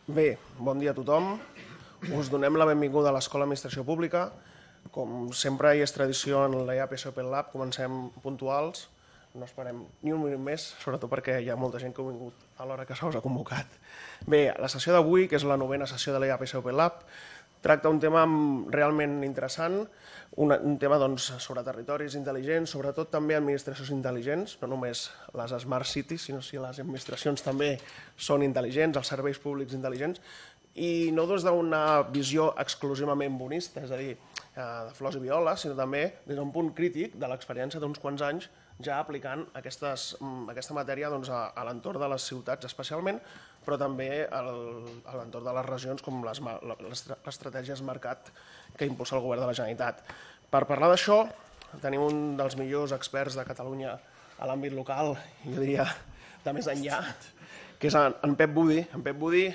Bé, bon dia a tothom. Us donem la benvinguda a l'Escola d'Administració Pública. Com sempre hi és tradició en la IAPS Open Lab, comencem puntuals. No esperem ni un minut més, sobretot perquè hi ha molta gent que ha vingut a l'hora que se us ha convocat. Bé, la sessió d'avui, que és la 9ª sessió de la IAPS Open Lab, tracta un tema realment interessant, un tema sobre territoris intel·ligents, sobretot també administracions intel·ligents, no només les Smart Cities, sinó si les administracions també són intel·ligents, els serveis públics intel·ligents, i no des d'una visió exclusivament bonista, és a dir, de flors i violes, sinó també des d'un punt crític de l'experiència d'uns quants anys ja aplicant aquesta matèria a l'entorn de les ciutats especialment, però també a l'entorn de les regions com l'estratègia Smartcat que impulsa el govern de la Generalitat. Per parlar d'això tenim un dels millors experts de Catalunya a l'àmbit local, jo diria de més enllà, que és en Pep Budi. En Pep Budi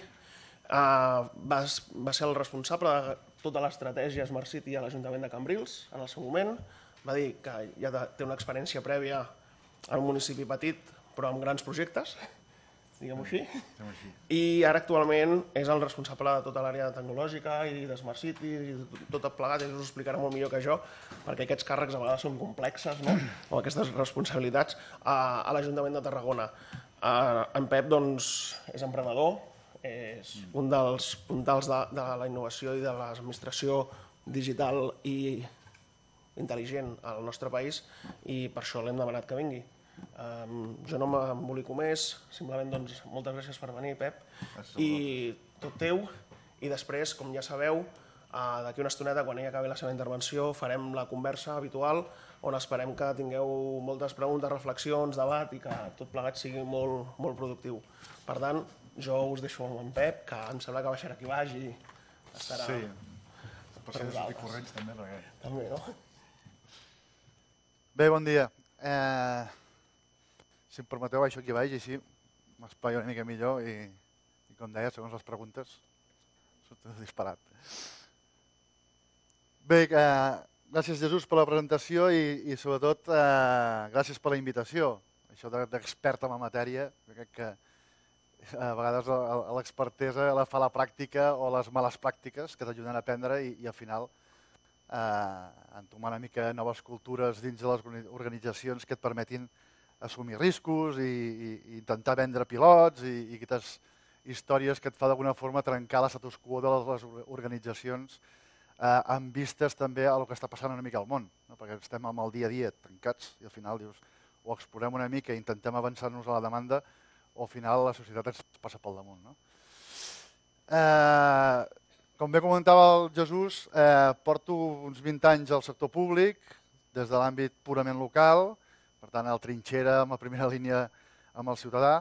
va ser el responsable de tota l'estratègia Smart City a l'Ajuntament de Cambrils en el seu moment. Va dir que ja té una experiència prèvia en un municipi petit, però amb grans projectes, diguem-ho així. I ara actualment és el responsable de tota l'àrea tecnològica i de Smart City i tot plegat, ell us ho explicarà molt millor que jo, perquè aquests càrrecs a vegades són complexes, o aquestes responsabilitats a l'Ajuntament de Tarragona. En Pep és emprenedor, és un dels puntals de la innovació i de l'administració digital i intel·ligent al nostre país i per això l'hem demanat que vingui. Jo no m'embolico més, simplement moltes gràcies per venir, Pep, i tot teu. I després, com ja sabeu, d'aquí una estoneta, quan ell acabi la seva intervenció, farem la conversa habitual on esperem que tingueu moltes preguntes, reflexions, debat i que tot plegat sigui molt productiu. Per tant, jo us deixo amb en Pep, que em sembla que baixarà aquí baix i estarà... Sí, per ser de corrents també, perquè... També, no? Bé, bon dia. Si em permeteu, baixo aquí baix i així m'esplaio una mica millor i com deia, segons les preguntes, s'ho disparat. Bé, gràcies Jesús per la presentació i sobretot gràcies per la invitació. Això d'expert en la matèria, crec que a vegades l'expertesa la fa la pràctica o les males pràctiques que t'ajuden a aprendre i al final entomar una mica noves cultures dins de les organitzacions que et permetin assumir riscos i intentar vendre pilots i aquestes històries que et fa d'alguna forma trencar l'estatus quo de les organitzacions amb vistes també a el que està passant una mica al món, perquè estem amb el dia a dia tancats i al final dius o explorem una mica i intentem avançar-nos a la demanda o al final la societat ens passa pel damunt. Com bé comentava el Jesús, porto uns 20 anys al sector públic, des de l'àmbit purament local, per tant, el trinxera amb la primera línia amb el ciutadà,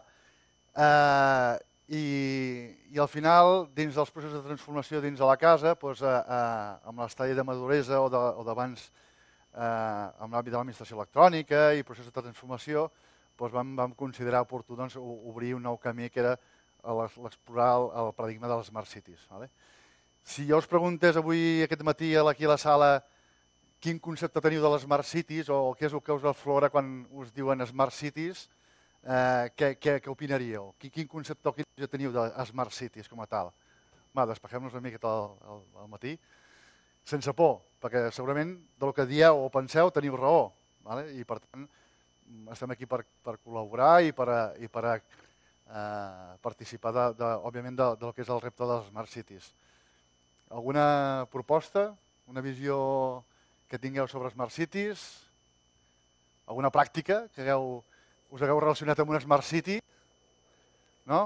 i al final, dins dels processos de transformació dins de la casa, amb l'estadi de maduresa o d'abans amb l'àmbit de l'administració electrònica i processos de transformació, vam considerar oportú obrir un nou camí que era l'explorar el paradigma de les Smart Cities. Si jo us preguntés avui, aquest matí, aquí a la sala, quin concepte teniu de les Smart Cities o què és el que us aflora quan us diuen Smart Cities, què opinaríeu? Quin concepte o quin concepte teniu de Smart Cities com a tal? Despegem-nos una miqueta al matí, sense por, perquè segurament del que dieu o penseu teniu raó, i per tant estem aquí per col·laborar i per participar, òbviament, del que és el repte de les Smart Cities. Alguna proposta? Una visió que tingueu sobre Smart Cities? Alguna pràctica que us hagueu relacionat amb una Smart City? No?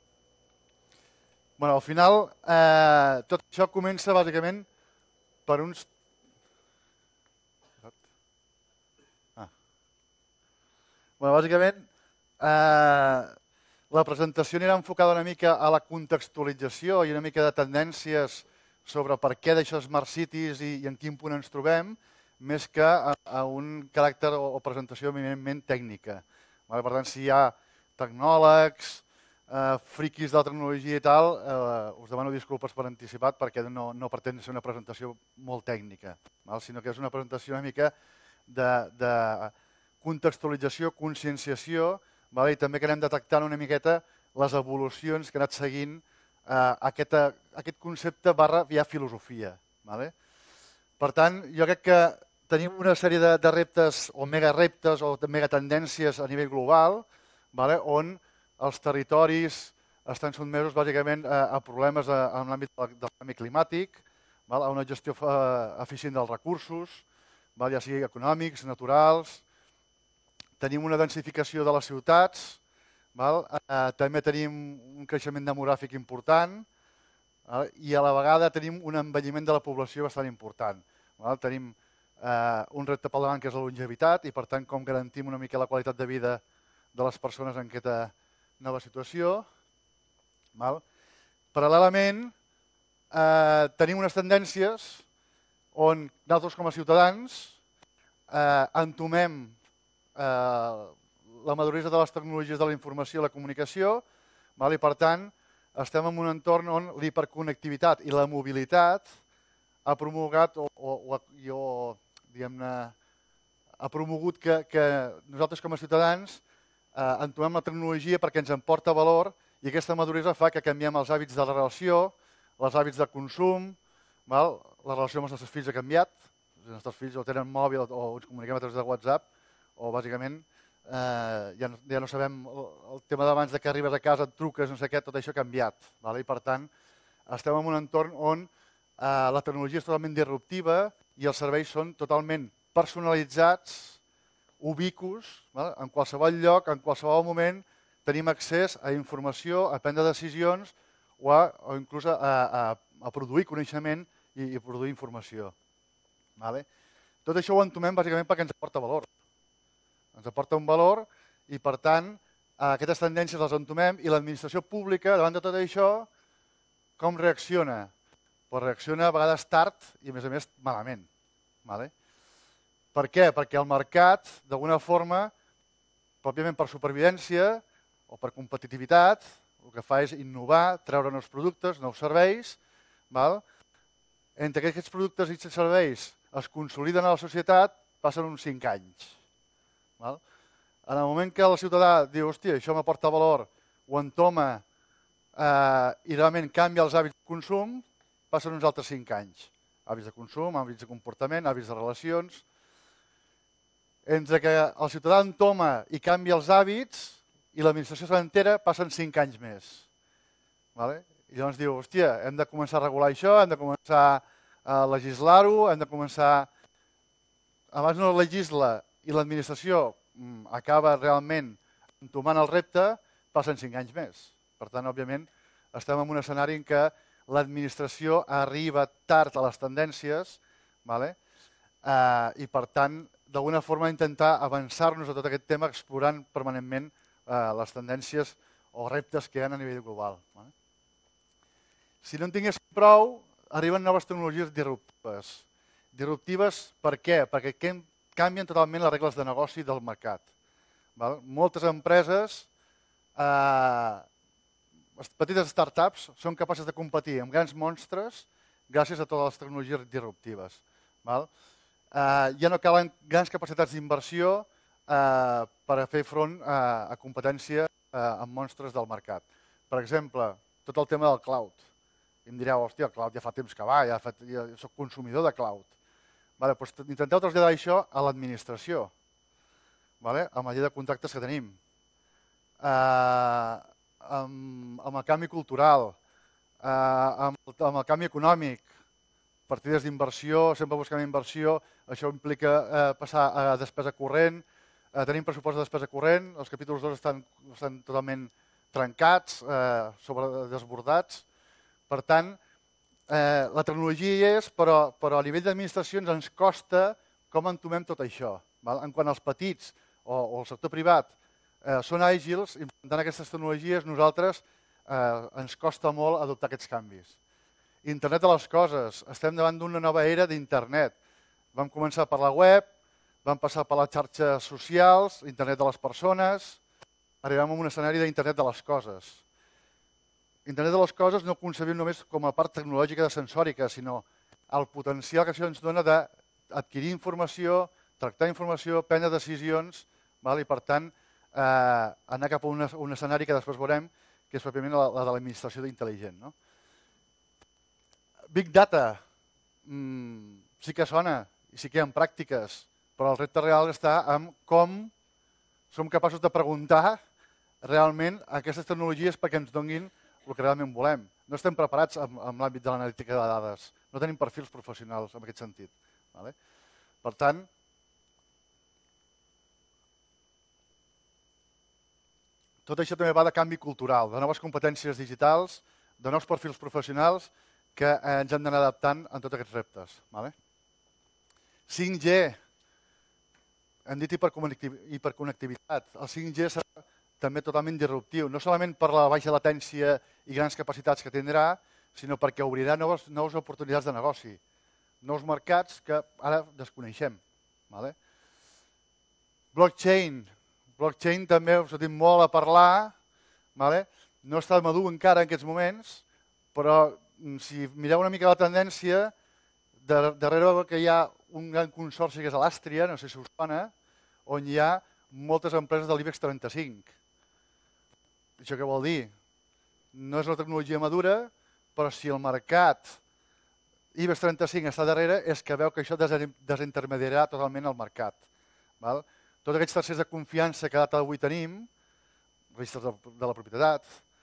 Al final, tot això comença bàsicament per uns... Bàsicament, la presentació anirà enfocada una mica a la contextualització i una mica de tendències sobre per què d'això Smart Cities i en quin punt ens trobem, més que a un caràcter o presentació eminentment tècnica. Per tant, si hi ha tecnòlegs, friquis de la tecnologia i tal, us demano disculpes per anticipat perquè no pretén ser una presentació molt tècnica, sinó que és una presentació una mica de contextualització, conscienciació, i també que anem detectant una miqueta les evolucions que ha anat seguint aquest concepte barra ja filosofia. Per tant, jo crec que tenim una sèrie de reptes o megareptes o megatendències a nivell global on els territoris estan sotmesos bàsicament a problemes en l'àmbit del canvi climàtic, a una gestió eficient dels recursos, ja sigui econòmics, naturals. Tenim una densificació de les ciutats, també tenim un creixement demogràfic important i a la vegada tenim un envelliment de la població bastant important. Tenim un repte pel davant que és la longevitat i per tant com garantim una mica la qualitat de vida de les persones en aquesta nova situació. Paral·lelament, tenim unes tendències on nosaltres com a ciutadans entomem la maduresa de les tecnologies de la informació i la comunicació i per tant estem en un entorn on l'hiperconnectivitat i la mobilitat ha promogut que nosaltres com a ciutadans entomem la tecnologia perquè ens emporta valor i aquesta maduresa fa que canviem els hàbits de la relació, els hàbits de consum, la relació amb els nostres fills ha canviat, els nostres fills o tenen mòbil o ens comuniquem a través de WhatsApp o bàsicament ja no sabem el tema d'abans que arribes a casa, et truques, no sé què, tot això ha canviat. I per tant estem en un entorn on la tecnologia és totalment disruptiva i els serveis són totalment personalitzats, ubicus, en qualsevol lloc, en qualsevol moment tenim accés a informació, a prendre decisions o inclús a produir coneixement i produir informació. Tot això ho entomem bàsicament perquè ens aporta valor. Ens aporta un valor i, per tant, aquestes tendències les entomem i l'administració pública, davant de tot això, com reacciona? Doncs reacciona a vegades tard i, a més, malament. Per què? Perquè el mercat, d'alguna forma, pròpiament per supervivència o per competitivitat, el que fa és innovar, treure nous productes, nous serveis. Entre que aquests productes i serveis es consoliden a la societat, passen uns 5 anys. En el moment que el ciutadà diu, hòstia, això m'aporta valor, ho entoma i realment canvia els hàbits de consum, passen uns altres 5 anys. Hàbits de consum, hàbits de comportament, hàbits de relacions. Entre que el ciutadà entoma i canvia els hàbits i l'administració s'entera, passen 5 anys més. I llavors diu, hòstia, hem de començar a regular això, hem de començar a legislar-ho, hem de començar... Abans no legisla i l'administració acaba realment entomant el repte, passen 5 anys més. Per tant, òbviament, estem en un escenari en què l'administració arriba tard a les tendències i, per tant, d'alguna forma intentar avançar-nos a tot aquest tema explorant permanentment les tendències o reptes que hi ha a nivell global. Si no en tingués prou, arriben noves tecnologies disruptives. Disruptives per què? Perquè canvien totalment les regles de negoci del mercat. Moltes empreses, petites startups, són capaces de competir amb grans monstres gràcies a totes les tecnologies disruptives. Ja no calen grans capacitats d'inversió per a fer front a competència amb monstres del mercat. Per exemple, tot el tema del cloud. I em direu, hòstia, el cloud ja fa temps que va, ja soc consumidor de cloud. Intenteu traslladar això a l'administració, amb la llei de contractes que tenim, amb el canvi cultural, amb el canvi econòmic, partides d'inversió, sempre buscant inversió, això implica passar a despesa corrent, tenim pressupost de despesa corrent, els capítols 2 estan totalment trencats, desbordats. Per tant, la tecnologia hi és, però a nivell d'administracions ens costa com entomem tot això. En quant als petits o el sector privat són àgils, implementant aquestes tecnologies, nosaltres ens costa molt adoptar aquests canvis. Internet de les coses, estem davant d'una nova era d'internet. Vam començar per la web, vam passar per les xarxes socials, internet de les persones, arribem a un escenari d'internet de les coses. Internet de les coses no concebim només com a part tecnològica de sensòrica, sinó el potencial que això ens dona d'adquirir informació, tractar informació, prendre decisions i, per tant, anar cap a un escenari que després veurem que és pròpiament la de l'administració intel·ligent. Big Data sí que sona i sí que hi ha pràctiques, però el repte real està en com som capaços de preguntar realment aquestes tecnologies perquè ens donin el que realment volem. No estem preparats en l'àmbit de l'analítica de dades, no tenim perfils professionals en aquest sentit. Per tant, tot això també va de canvi cultural, de noves competències digitals, de nous perfils professionals que ens hem d'anar adaptant en tots aquests reptes. 5G, hem dit hiperconnectivitat. El 5G serà també totalment disruptiu, no solament per la baixa latència i grans capacitats que tindrà, sinó perquè obrirà noves oportunitats de negoci, nous mercats que ara desconeixem. Blockchain també us ha dit molt a parlar, no està madur encara en aquests moments, però si mireu una mica la tendència, darrere que hi ha un gran consorci que és l'Àstria, no sé si us sona, on hi ha moltes empreses de l'IBEX 35. Això què vol dir? No és una tecnologia madura, però si el mercat IBEX 35 està darrere és que veu que això desintermediarà totalment el mercat. Tots aquests tercers de confiança que a data d'avui tenim, registres de la propietat,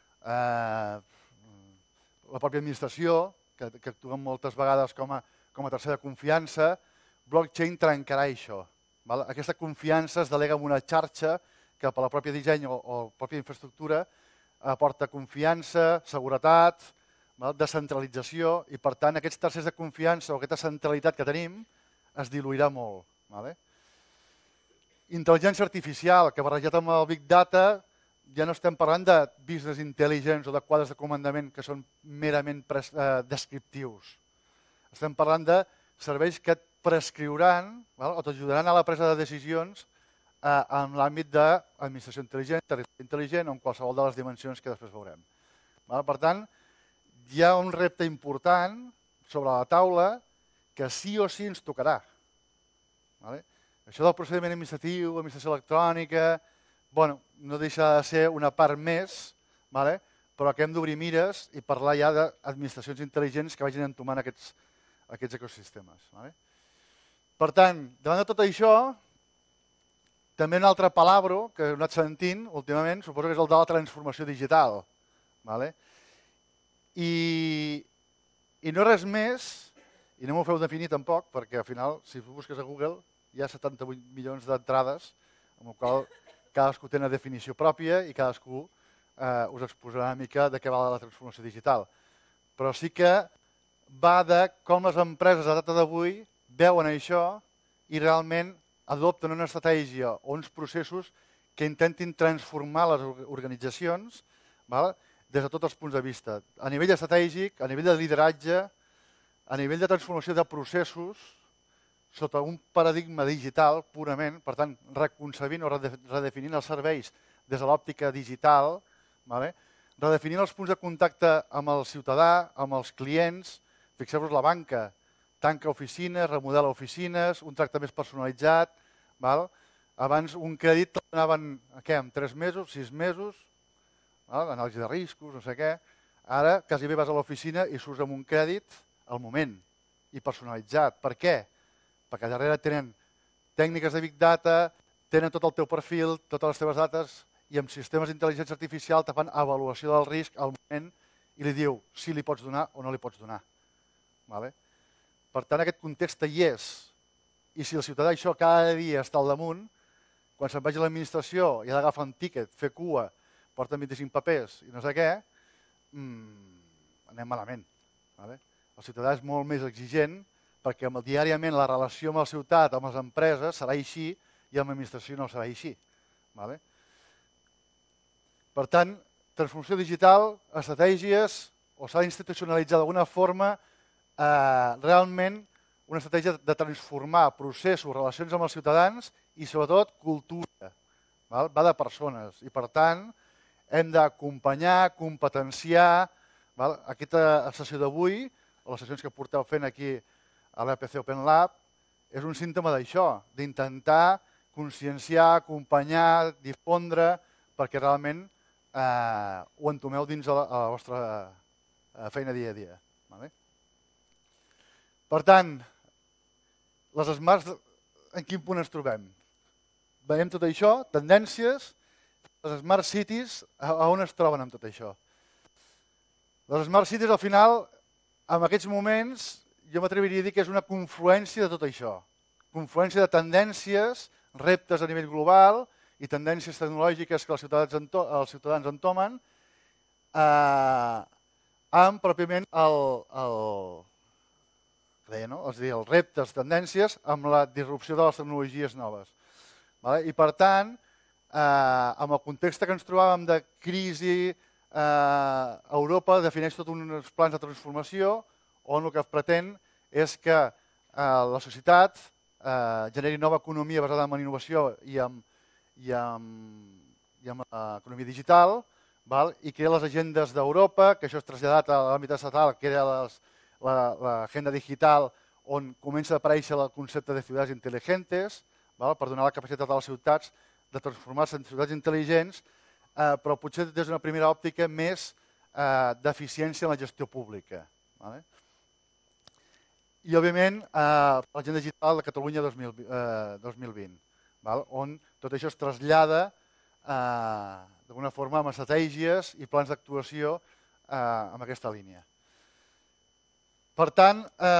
la pròpia administració, que actuen moltes vegades com a tercer de confiança, blockchain trencarà això. Aquesta confiança es delega en una xarxa que per la pròpia disseny o la pròpia infraestructura aporta confiança, seguretat, descentralització i per tant aquests tercers de confiança o aquesta centralitat que tenim es diluirà molt. Intel·ligència artificial, que barrejat amb el Big Data ja no estem parlant de business intelligence o de quadres de comandament que són merament descriptius. Estem parlant de serveis que et prescriuran o t'ajudaran a la presa de decisions en l'àmbit d'administració intel·ligent, territori intel·ligent o en qualsevol de les dimensions que després veurem. Per tant, hi ha un repte important sobre la taula que sí o sí ens tocarà. Això del procediment administratiu, administració electrònica, no deixa de ser una part més, però que hem d'obrir mires i parlar ja d'administracions intel·ligents que vagin entomant aquests ecosistemes. Per tant, davant de tot això, també un altre palabro que he anat sentint últimament, suposo que és el de la transformació digital. I no res més, i no m'ho feu definir tampoc, perquè al final, si busques a Google, hi ha 78 milions d'entrades, amb la qual cadascú té una definició pròpia i cadascú us exposarà una mica de què va la transformació digital. Però sí que va de com les empreses a data d'avui veuen això i realment adopten una estratègia o uns processos que intentin transformar les organitzacions des de tots els punts de vista. A nivell estratègic, a nivell de lideratge, a nivell de transformació de processos, sota un paradigma digital purament, per tant, reconcebint o redefinint els serveis des de l'òptica digital, redefinint els punts de contacte amb el ciutadà, amb els clients. Fixeu-vos la banca, tanca oficines, remodela oficines, un tracte més personalitzat. Abans un crèdit el donaven en 3 mesos, 6 mesos, anàlisi de riscos, no sé què. Ara quasi bé vas a l'oficina i surts amb un crèdit al moment i personalitzat. Per què? Perquè darrere tenen tècniques de Big Data, tenen tot el teu perfil, totes les teves dates, i amb sistemes d'intel·ligència artificial te fan avaluació del risc al moment i li diu si li pots donar o no li pots donar. Per tant, aquest context hi és. I si el ciutadà això cada dia està al damunt, quan se'n vagi a l'administració i ha d'agafar un tíquet, fer cua, porten 25 papers i no sé què, anem malament. El ciutadà és molt més exigent perquè diàriament la relació amb la ciutat, amb les empreses, serà així i amb l'administració no serà així. Per tant, transformació digital, estratègies, o s'ha d'institucionalitzar d'alguna forma realment una estratègia de transformar processos, relacions amb els ciutadans i sobretot cultura. Va de persones i per tant hem d'acompanyar, competenciar. Aquesta sessió d'avui, o les sessions que porteu fent aquí a l'EPC Open Lab, és un símptoma d'això, d'intentar conscienciar, acompanyar, difondre, perquè realment ho entomeu dins a la vostra feina dia a dia. Per tant, les smarts, en quin punt ens trobem? Veiem tot això, tendències, les smart cities, a on es troben amb tot això? Les smart cities, al final, en aquests moments, jo m'atreviria a dir que és una confluència de tot això. Confluència de tendències, reptes a nivell global i tendències tecnològiques que els ciutadans entomen, amb pròpiament els reptes, tendències, amb la disrupció de les tecnologies noves. I per tant, amb el context que ens trobàvem de crisi, Europa defineix tots uns plans de transformació on el que pretén és que la societat generi nova economia basada en la innovació i en l'economia digital, i crea les agendes d'Europa, que això és traslladat a l'àmbit estatal, que era l'agenda digital, on comença a aparèixer el concepte de ciutats intel·ligents, per donar la capacitat a les ciutats de transformar-se en ciutats intel·ligents, però potser des d'una primera òptica més d'eficiència en la gestió pública. I, òbviament, l'agenda digital de Catalunya 2020, on tot això es trasllada d'alguna forma amb estratègies i plans d'actuació en aquesta línia. Per tant,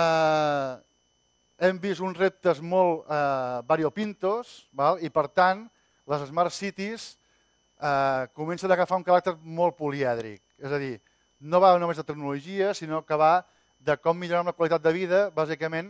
hem vist uns reptes molt variopintos i, per tant, les Smart Cities comencen a agafar un caràcter molt polièdric. És a dir, no va només de tecnologia, sinó que va de com millorar la qualitat de vida, bàsicament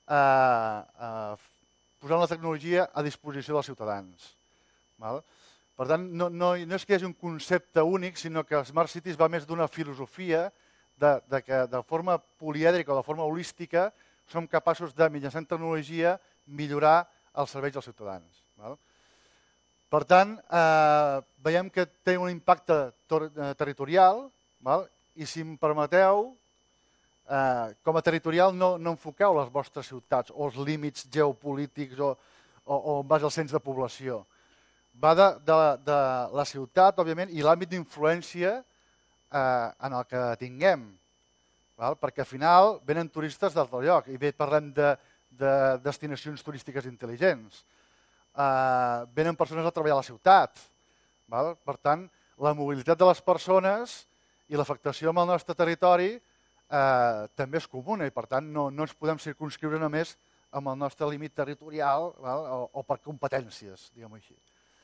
posant la tecnologia a disposició dels ciutadans. Per tant, no és que hi hagi un concepte únic, sinó que Smart Cities va més d'una filosofia que de forma polièdrica o de forma holística som capaços de, mitjançant tecnologia, millorar els serveis dels ciutadans. Per tant, veiem que té un impacte territorial i, si em permeteu, com a territorial no enfoqueu les vostres ciutats o els límits geopolítics o en base al cens de població. Va de la ciutat, òbviament, i l'àmbit d'influència en el que tinguem, perquè al final venen turistes d'altre lloc i bé parlem de destinacions turístiques intel·ligents. Venen persones a treballar a la ciutat. Per tant, la mobilitat de les persones i l'afectació amb el nostre territori també és comuna i, per tant, no ens podem circunscriure només amb el nostre límit territorial o per competències, diguem-ho així.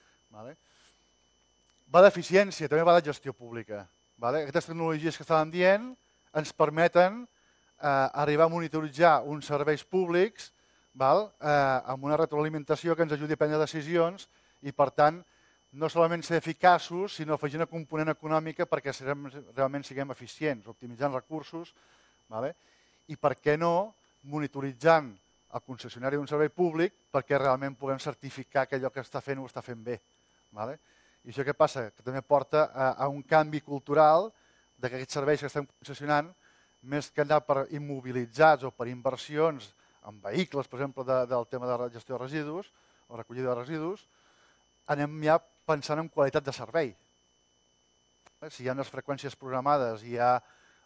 Va d'eficiència, també va de gestió pública. Aquestes tecnologies que estàvem dient ens permeten arribar a monitoritzar uns serveis públics amb una retroalimentació que ens ajudi a prendre decisions i, per tant, no solament ser eficaços, sinó afegir una component econòmica perquè realment siguem eficients, optimitzant recursos i, per què no, monitoritzant el concessionari d'un servei públic perquè realment puguem certificar que allò que està fent ho està fent bé. I això què passa? Que també porta a un canvi cultural d'aquests serveis que estem concessionant, més que anar per immobilitzats o per inversions en vehicles, per exemple, del tema de la gestió de residus o recollida de residus, anem ja pensant en qualitat de servei. Si hi ha unes freqüències programades i hi ha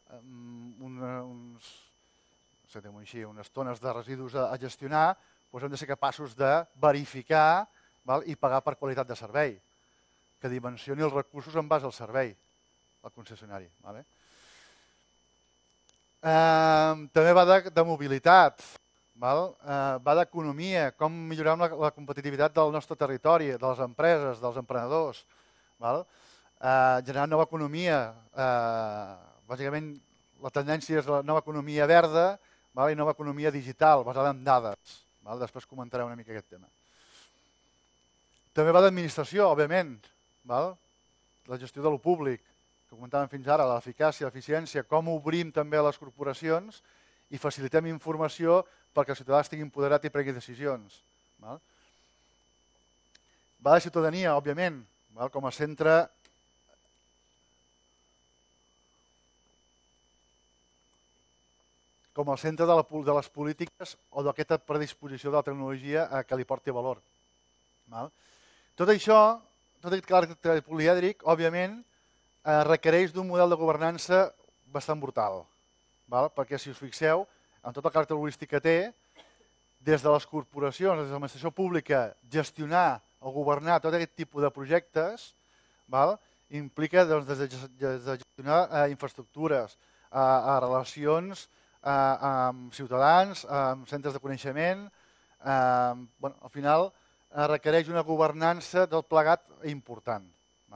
unes tones de residus a gestionar, doncs hem de ser capaços de verificar i pagar per qualitat de servei, que dimensioni els recursos en base al servei, al concessionari. També va de mobilitat, va d'economia, com millorar la competitivitat del nostre territori, de les empreses, dels emprenedors, generar nova economia. Bàsicament, la tendència és la nova economia verda i nova economia digital, basada en dades. Després comentaré una mica aquest tema. També va d'administració, òbviament, la gestió de lo públic, que comentàvem fins ara, l'eficàcia, l'eficiència, com obrim també a les corporacions i facilitem informació perquè el ciutadà estigui empoderat i prengui decisions. Va de ciutadania, òbviament, com a centre de les polítiques o d'aquesta predisposició de la tecnologia que li porti valor. Tot això, tot aquest caràcter polièdric, òbviament, requereix d'un model de governança bastant brutal, perquè si us fixeu, amb tot el caràcter holístic que té, des de les corporacions, des de l'administració pública, gestionar o governar tot aquest tipus de projectes implica des de gestionar infraestructures, relacions amb ciutadans, amb centres de coneixement. Al final requereix una governança tot plegat important.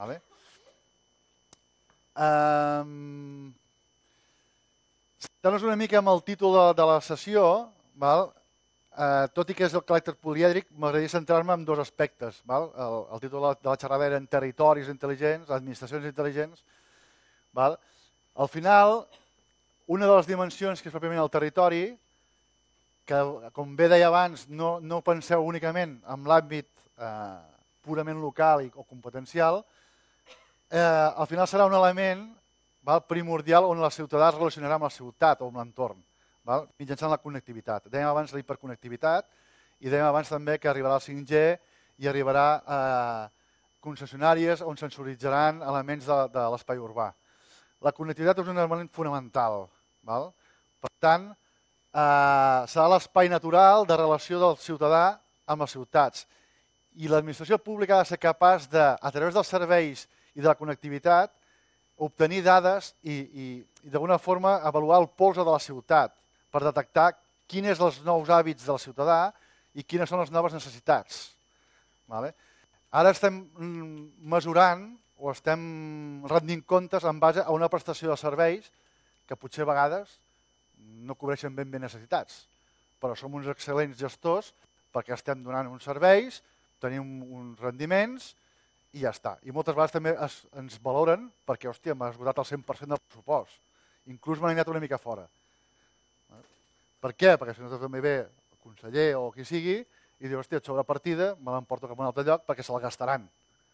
Centrant-nos una mica amb el títol de la sessió, tot i que és el caràcter polièdric, m'agradaria centrar-me en dos aspectes. El títol de la xerrada era en territoris intel·ligents, administracions intel·ligents. Al final, una de les dimensions que és pròpiament el territori, que com bé deia abans, no penseu únicament en l'àmbit purament local o competencial, al final serà un element primordial on la ciutadà es relacionarà amb la ciutat o amb l'entorn, mitjançant la connectivitat. Dèiem abans la hiperconnectivitat i dèiem abans també que arribarà el 5G i arribarà a concessionàries on sensoritzaran elements de l'espai urbà. La connectivitat és un element fonamental. Per tant, serà l'espai natural de relació del ciutadà amb les ciutats. I l'administració pública ha de ser capaç de, a través dels serveis i de la connectivitat, obtenir dades i d'alguna forma avaluar el polze de la ciutat per detectar quins són els nous hàbits del ciutadà i quines són les noves necessitats. Ara estem mesurant o estem rendint comptes en base a una prestació de serveis que potser a vegades no cobreixen ben bé necessitats, però som uns excel·lents gestors perquè estem donant uns serveis, tenim uns rendiments i ja està. I moltes vegades també ens valoren perquè, hòstia, m'ha esgotat el 100% del pressupost. Inclús m'han anat una mica fora. Per què? Perquè si no també ve el conseller o qui sigui i diu, hòstia, sobre partida me l'emporto cap a un altre lloc perquè se la gastaran.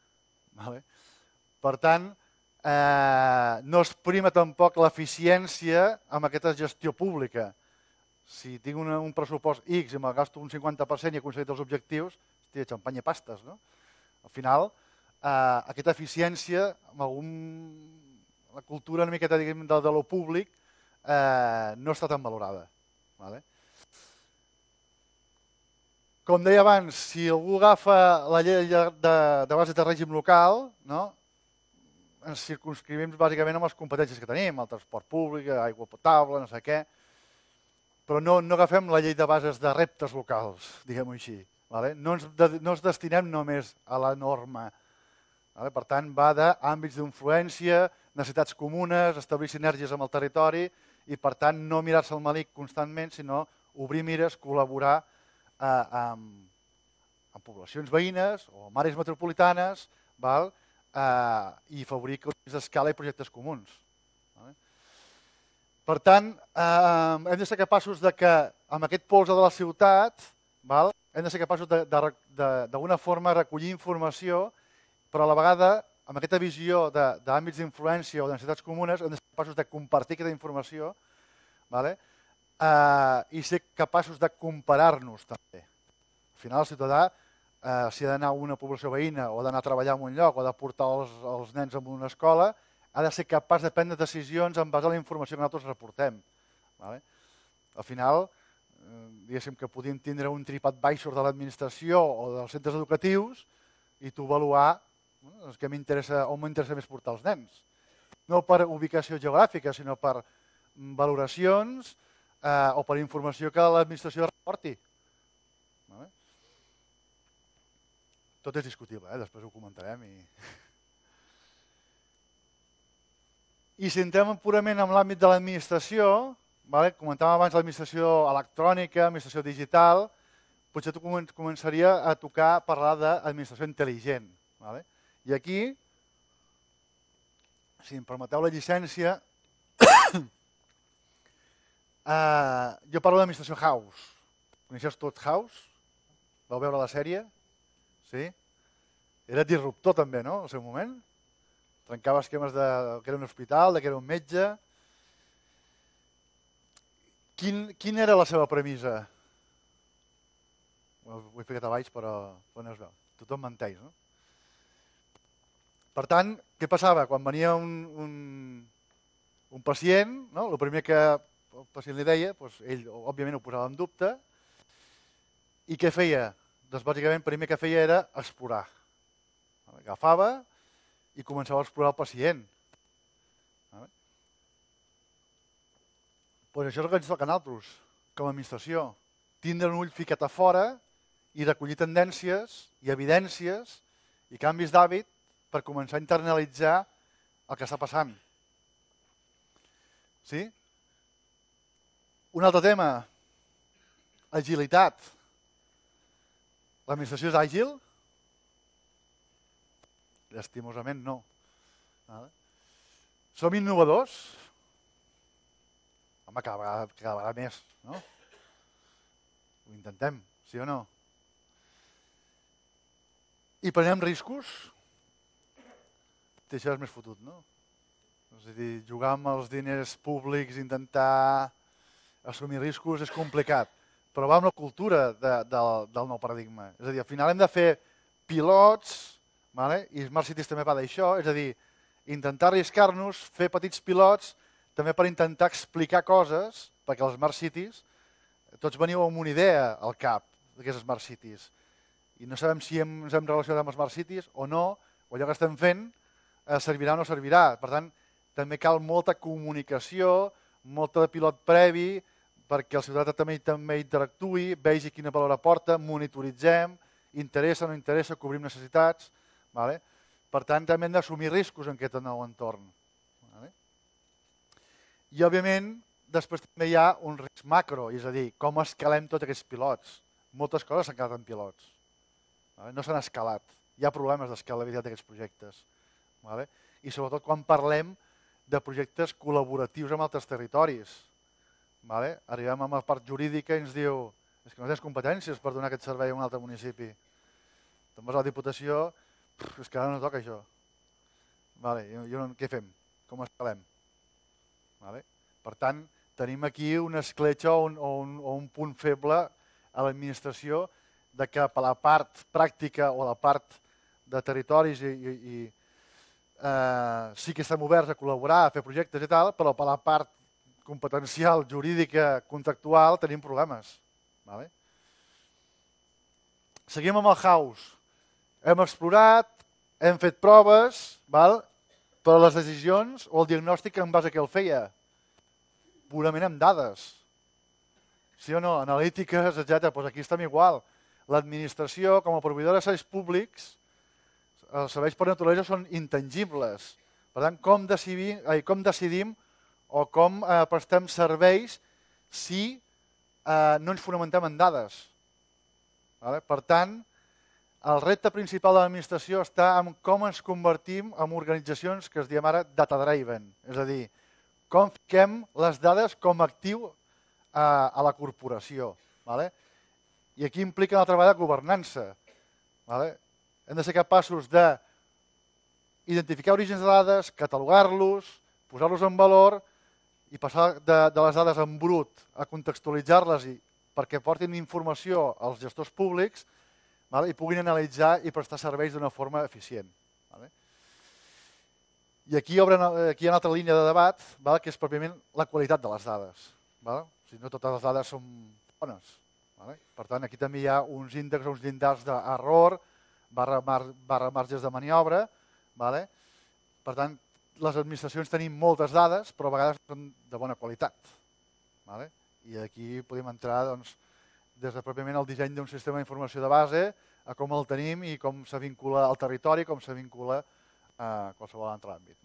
Per tant, no es prima tampoc l'eficiència amb aquesta gestió pública. Si tinc un pressupost X i me'l gasto un 50% i he aconseguit els objectius, hòstia, xampanya i pastes, no? Al final, aquesta eficiència, la cultura una miqueta de lo públic, no està tan valorada. Com deia abans, si algú agafa la llei de base de règim local, ens circunscrivim bàsicament amb les competències que tenim, el transport públic, aigua potable, no sé què, però no agafem la llei de bases de reptes locals, diguem-ho així. No ens destinem només a la norma. Per tant, va d'àmbits d'influència, necessitats comunes, establir sinergies amb el territori i, per tant, no mirar-se el melic constantment, sinó obrir mires, col·laborar amb poblacions veïnes o amb àrees metropolitanes i favorir economies d'escala i projectes comuns. Per tant, hem de ser capaços que amb aquest polze de la ciutat hem de ser capaços d'alguna forma recollir informació, però a la vegada, amb aquesta visió d'àmbits d'influència o de necessitats comunes, hem de ser capaços de compartir aquesta informació i ser capaços de comparar-nos també. Al final, el ciutadà, si ha d'anar a una població veïna o d'anar a treballar en un lloc o de portar els nens a una escola, ha de ser capaç de prendre decisions en base a la informació que nosaltres reportem. Al final, diguéssim que podíem tindre un TripAdvisor de l'administració o dels centres educatius i tu avaluar on m'interessa més portar els nens. No per ubicació geogràfica, sinó per valoracions o per informació que l'administració reporti. Tot és discutible, després ho comentarem. I si entrem purament en l'àmbit de l'administració, comentàvem abans l'administració electrònica, administració digital, potser tu començaria a parlar d'administració intel·ligent. I aquí, si em permeteu la llicència, jo parlo d'administració House. Coneixeu tots House? Vau veure la sèrie? Sí? Era disruptor també, no?, al seu moment. Trencava esquemes que era un hospital, que era un metge. Quina era la seva premissa? Ho he ficat a baix, però no es veu. Tothom menteix, no? Per tant, què passava? Quan venia un pacient, el primer que el pacient li deia, ell òbviament ho posava en dubte, i què feia? Doncs bàsicament el primer que feia era explorar. Agafava i començava a explorar el pacient. Doncs això és el que ens toca a nosaltres, com a administració. Tindre un ull ficat a fora i recollir tendències i evidències i canvis d'hàbit per començar a internalitzar el que està passant. Sí? Un altre tema, agilitat. L'administració és àgil? Llastimosament no. Som innovadors? Home, cada vegada més, no? Ho intentem, sí o no? I prenem riscos? Això és més fotut, no? És a dir, jugar amb els diners públics, intentar assumir riscos és complicat, però va amb la cultura del nou paradigma. És a dir, al final hem de fer pilots, i Smart Cities també va d'això, és a dir, intentar arriscar-nos, fer petits pilots, també per intentar explicar coses, perquè els Smart Cities, tots veniu amb una idea al cap d'aquestes Smart Cities, i no sabem si ens hem relacionat amb Smart Cities o no, o allò que estem fent servirà o no servirà. Per tant, també cal molta comunicació, molta de pilot previ, perquè el ciutadà també interactuï, vegi quina valor aporta, monitoritzem, interessa o no interessa, cobrim necessitats. Per tant, també hem d'assumir riscos en aquest nou entorn. I, òbviament, després també hi ha un risc macro, és a dir, com escalem tots aquests pilots. Moltes coses s'han quedat en pilots. No s'han escalat. Hi ha problemes d'escalabilitat d'aquests projectes. I sobretot quan parlem de projectes col·laboratius amb altres territoris. Arribem a la part jurídica i ens diu que no tens competències per donar aquest servei a un altre municipi. Te'n vas a la Diputació, és que ara no toca això. Què fem? Com escalem? Per tant, tenim aquí una escletxa o un punt feble a l'administració de que per la part pràctica o la part de territoris sí que estem oberts a col·laborar, a fer projectes i tal, però per la part competencial, jurídica, contractual, tenim problemes. Seguim amb el house. Hem explorat, hem fet proves, però les decisions o el diagnòstic en base a què el feia? Purament amb dades. Sí o no? Analítiques, etc. Doncs aquí estem igual. L'administració, com a proveïdora de serveis públics, els serveis per naturalesa són intangibles. Per tant, com decidim o com prestem serveis si no ens fonamentem en dades? Per tant, el repte principal de l'administració està en com ens convertim en organitzacions que es diem ara data-driven, és a dir, com fiquem les dades com a actiu a la corporació. I aquí implica una altra vegada governança. Hem de ser capaços d'identificar orígens de dades, catalogar-los, posar-los en valor i passar de les dades en brut a contextualitzar-les perquè portin informació als gestors públics i puguin analitzar i prestar serveis d'una forma eficient. I aquí hi ha una altra línia de debat, que és pròpiament la qualitat de les dades. No totes les dades són bones. Per tant, aquí també hi ha uns índexs o uns llindars d'error barra marges de maniobra. Per tant, les administracions tenim moltes dades, però a vegades són de bona qualitat. I aquí podem entrar des de pròpiament el disseny d'un sistema d'informació de base a com el tenim i com se vincula al territori, com se vincula a qualsevol altre àmbit.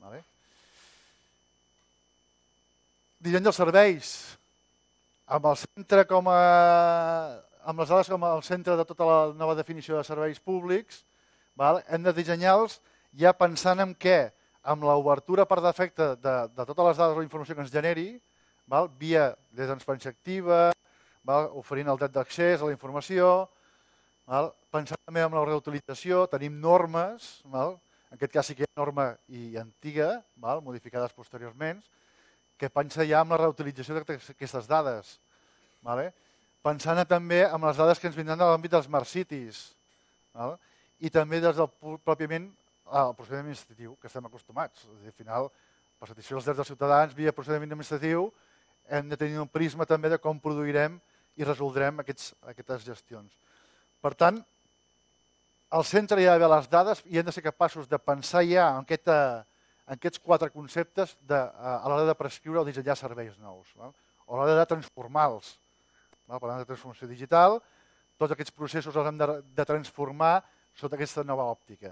Disseny dels serveis. Amb el centre amb les dades com el centre de tota la nova definició de serveis públics, hem de dissenyar-los ja pensant en què? Amb l'obertura per defecte de totes les dades o informació que ens generi, via de transparència activa, oferint el dret d'accés a la informació, pensant també en la reutilització, tenim normes, en aquest cas sí que hi ha norma antiga, modificades posteriorment, que pensa ja en la reutilització d'aquestes dades. Pensant també en les dades que ens vindran de l'àmbit dels Smart Cities i també des del pròpiament al procediment administratiu, que estem acostumats. Al final, per satisfer els drets dels ciutadans, via procediment administratiu, hem de tenir un prisma també de com produirem i resoldrem aquestes gestions. Per tant, al centre hi ha d'haver les dades i hem de ser capaços de pensar ja en aquests 4 conceptes a l'hora de prescriure o dissenyar serveis nous, a l'hora de transformar-los. Parlant de transformació digital, tots aquests processos els hem de transformar sota aquesta nova òptica.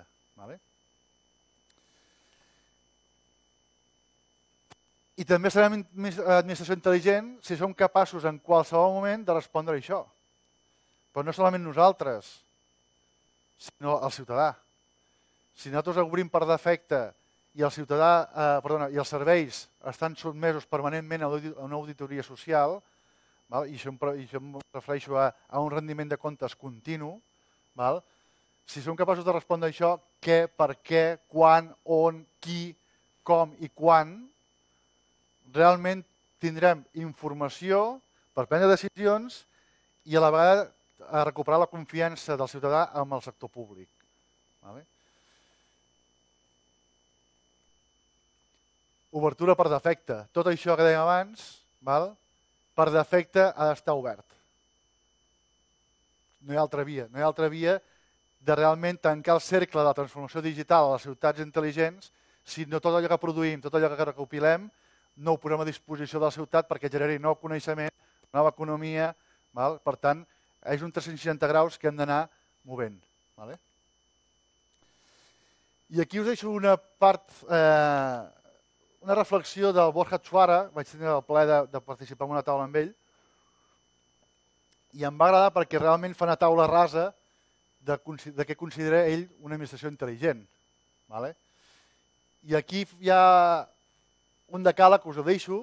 I també serem administració intel·ligent si som capaços en qualsevol moment de respondre a això. Però no solament nosaltres, sinó el ciutadà. Si nosaltres obrim per defecte i els serveis estan sotmesos permanentment a una auditoria social, i això em refereixo a un rendiment de comptes continu, si som capaços de respondre a això, què, per què, quan, on, qui, com i quan, realment tindrem informació per prendre decisions i a la vegada recuperar la confiança del ciutadà amb el sector públic. Obertura per defecte. Tot això que dèiem abans, per defecte ha d'estar obert. No hi ha altra via. No hi ha altra via de realment tancar el cercle de la transformació digital a les ciutats intel·ligents si no tot allò que produïm, tot allò que recopilem, no ho posem a disposició de la ciutat perquè generi nou coneixement, nova economia. Per tant, és un 360 graus que hem d'anar movent. I aquí us deixo una part, una reflexió del Borja Tsuara, vaig tenir el plaer de participar en una taula amb ell, i em va agradar perquè realment fa una taula rasa de què considera ell una administració intel·ligent. I aquí hi ha un decàleg que us ho deixo,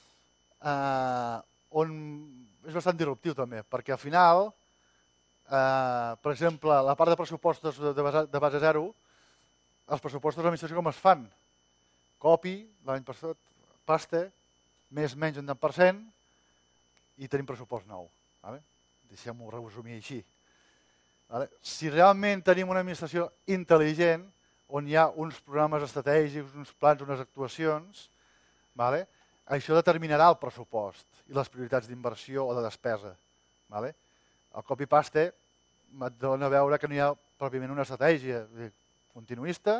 on és bastant disruptiu també, perquè al final, per exemple, la part de pressupostos de base zero, els pressupostos de l'administració com es fan? Copi, l'any passat, paste, més-menys un 10%, i tenim pressupost nou. Deixem-ho resumir així. Si realment tenim una administració intel·ligent, on hi ha uns programes estratègics, uns plans, unes actuacions, això determinarà el pressupost i les prioritats d'inversió o de despesa. El copy-paste et dona a veure que no hi ha pròpiament una estratègia continuista.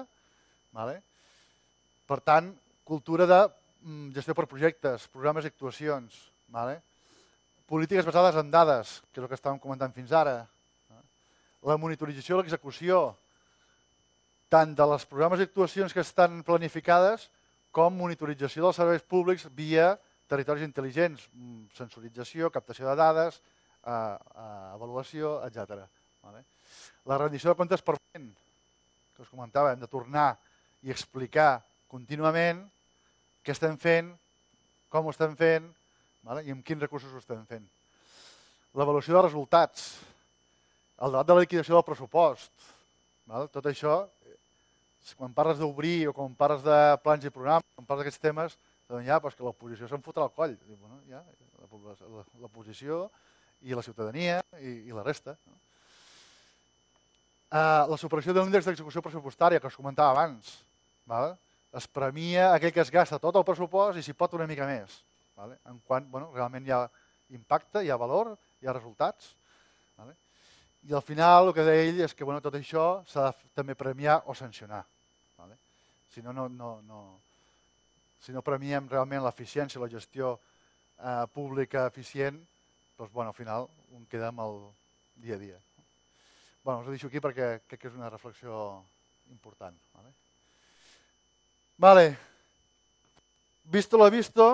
Per tant, cultura de gestió per projectes, programes i actuacions. Polítiques basades en dades, que és el que estàvem comentant fins ara. La monitorització i l'execució, tant de les programes i actuacions que estan planificades com monitorització dels serveis públics via territoris intel·ligents, sensorització, captació de dades, avaluació, etc. La rendició de comptes permanent, que us comentava, hem de tornar i explicar contínuament què estem fent, com ho estem fent i amb quins recursos ho estem fent. L'avaluació de resultats, el debat de la liquidació del pressupost, tot això, quan parles d'obrir o quan parles de plans i programes, quan parles d'aquests temes, doncs que l'oposició se'n fotrà al coll. L'oposició i la ciutadania i la resta. La superació de l'índex d'execució pressupostària, que us comentava abans. Es premia aquell que es gasta tot el pressupost i s'hi pot una mica més. En quant realment hi ha impacte, hi ha valor, hi ha resultats. I al final el que deia ell és que tot això s'ha de també premiar o sancionar. Si no premiem realment l'eficiència i la gestió pública eficient, doncs al final un queda amb el dia a dia. Us ho deixo aquí perquè crec que és una reflexió important. Visto lo visto,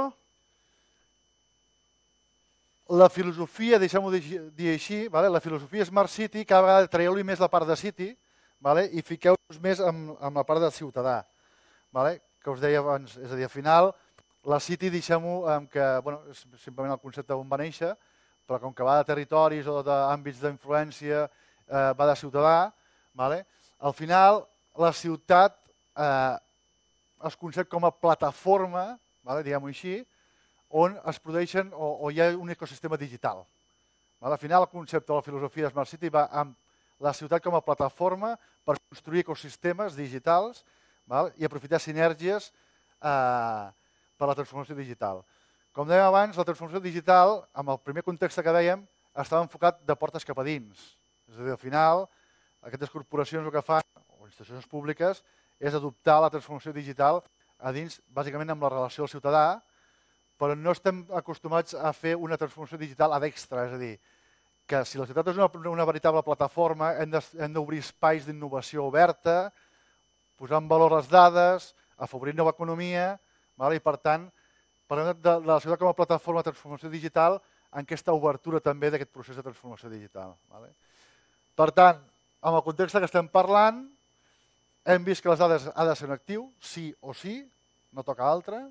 la filosofia, deixem-ho dir així, la filosofia Smart City, cada vegada traieu-li més la part de City i fiqueu-vos més amb la part del ciutadà. Que us deia abans, és a dir, al final, la City deixem-ho que, és simplement el concepte on va néixer, però com que va de territoris o d'àmbits d'influència, va de ciutadà, al final la ciutat es concep com a plataforma, diguem-ho així, on es produeixen o hi ha un ecosistema digital. Al final el concepte de la filosofia de Smart City va amb la ciutat com a plataforma per construir ecosistemes digitals i aprofitar sinergies per la transformació digital. Com dèiem abans, la transformació digital, amb el primer context que dèiem, estava enfocat de portes cap a dins. És a dir, al final, aquestes corporacions el que fan, o institucions públiques, és adoptar la transformació digital a dins, bàsicament amb la relació al ciutadà, però no estem acostumats a fer una transformació digital ad extra, és a dir, que si la ciutat és una veritable plataforma, hem d'obrir espais d'innovació oberta, posar en valor les dades, afavorir nova economia, i per tant, parlem de la ciutat com a plataforma de transformació digital en aquesta obertura també d'aquest procés de transformació digital. Per tant, amb el context que estem parlant, hem vist que les dades ha de ser un actiu, sí o sí, no toca altre.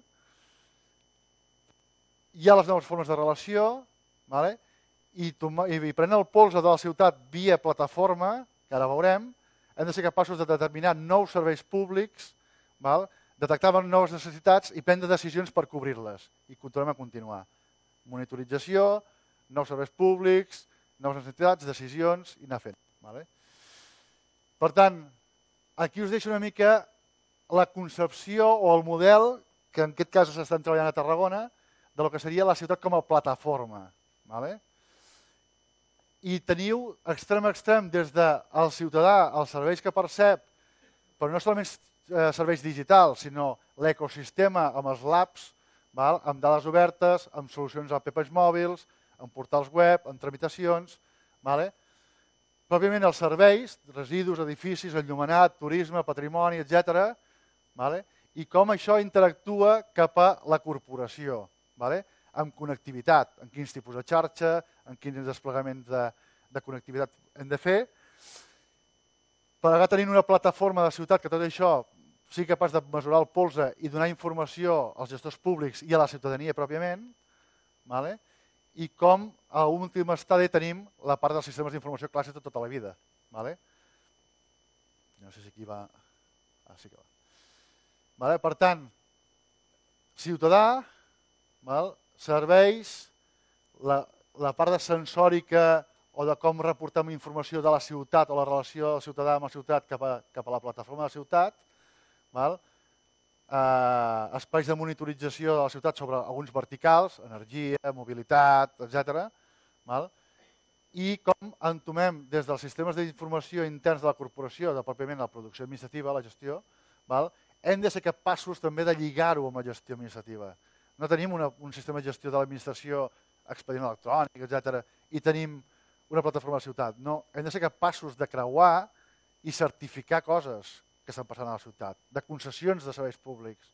Hi ha les noves formes de relació, i prenent el pols de la ciutat via plataforma, que ara veurem, hem de ser capaços de determinar nous serveis públics, detectar noves necessitats i prendre decisions per cobrir-les. I tornem a continuar. Monitorització, nous serveis públics, noves necessitats, decisions i anar fent. Per tant, aquí us deixo una mica la concepció o el model que en aquest cas s'estan treballant a Tarragona del que seria la ciutat com a plataforma. I teniu extrem a extrem des del ciutadà, els serveis que percep, però no solament serveis digitals, sinó l'ecosistema amb els labs, amb dades obertes, amb solucions apps mòbils, amb portals web, amb tramitacions. Pròpiament els serveis, residus, edificis, enllumenat, turisme, patrimoni, etc. I com això interactua cap a la corporació, amb connectivitat, en quins tipus de xarxa, en quins desplegaments de connectivitat hem de fer. Per ara tenint una plataforma de ciutat que tot això sigui capaç de mesurar el polze i donar informació als gestors públics i a la ciutadania pròpiament, i com a últim estadi tenim la part dels sistemes d'informació clàssics de tota la vida. No sé si aquí va... Sí que va. Per tant, ciutadà, serveis, la part de sensòrica o de com reportem informació de la ciutat o la relació del ciutadà amb la ciutat cap a la plataforma de la ciutat, espais de monitorització de la ciutat sobre alguns verticals, energia, mobilitat, etc. I com entomem des dels sistemes d'informació interns de la corporació, de pròpiament la producció administrativa, la gestió, hem de ser capaços també de lligar-ho amb la gestió administrativa. No tenim un sistema de gestió de l'administració, expedient electrònic, etc. i tenim una plataforma de la ciutat. No, hem de ser capaços de creuar i certificar coses que estan passant a la ciutat, de concessions de serveis públics.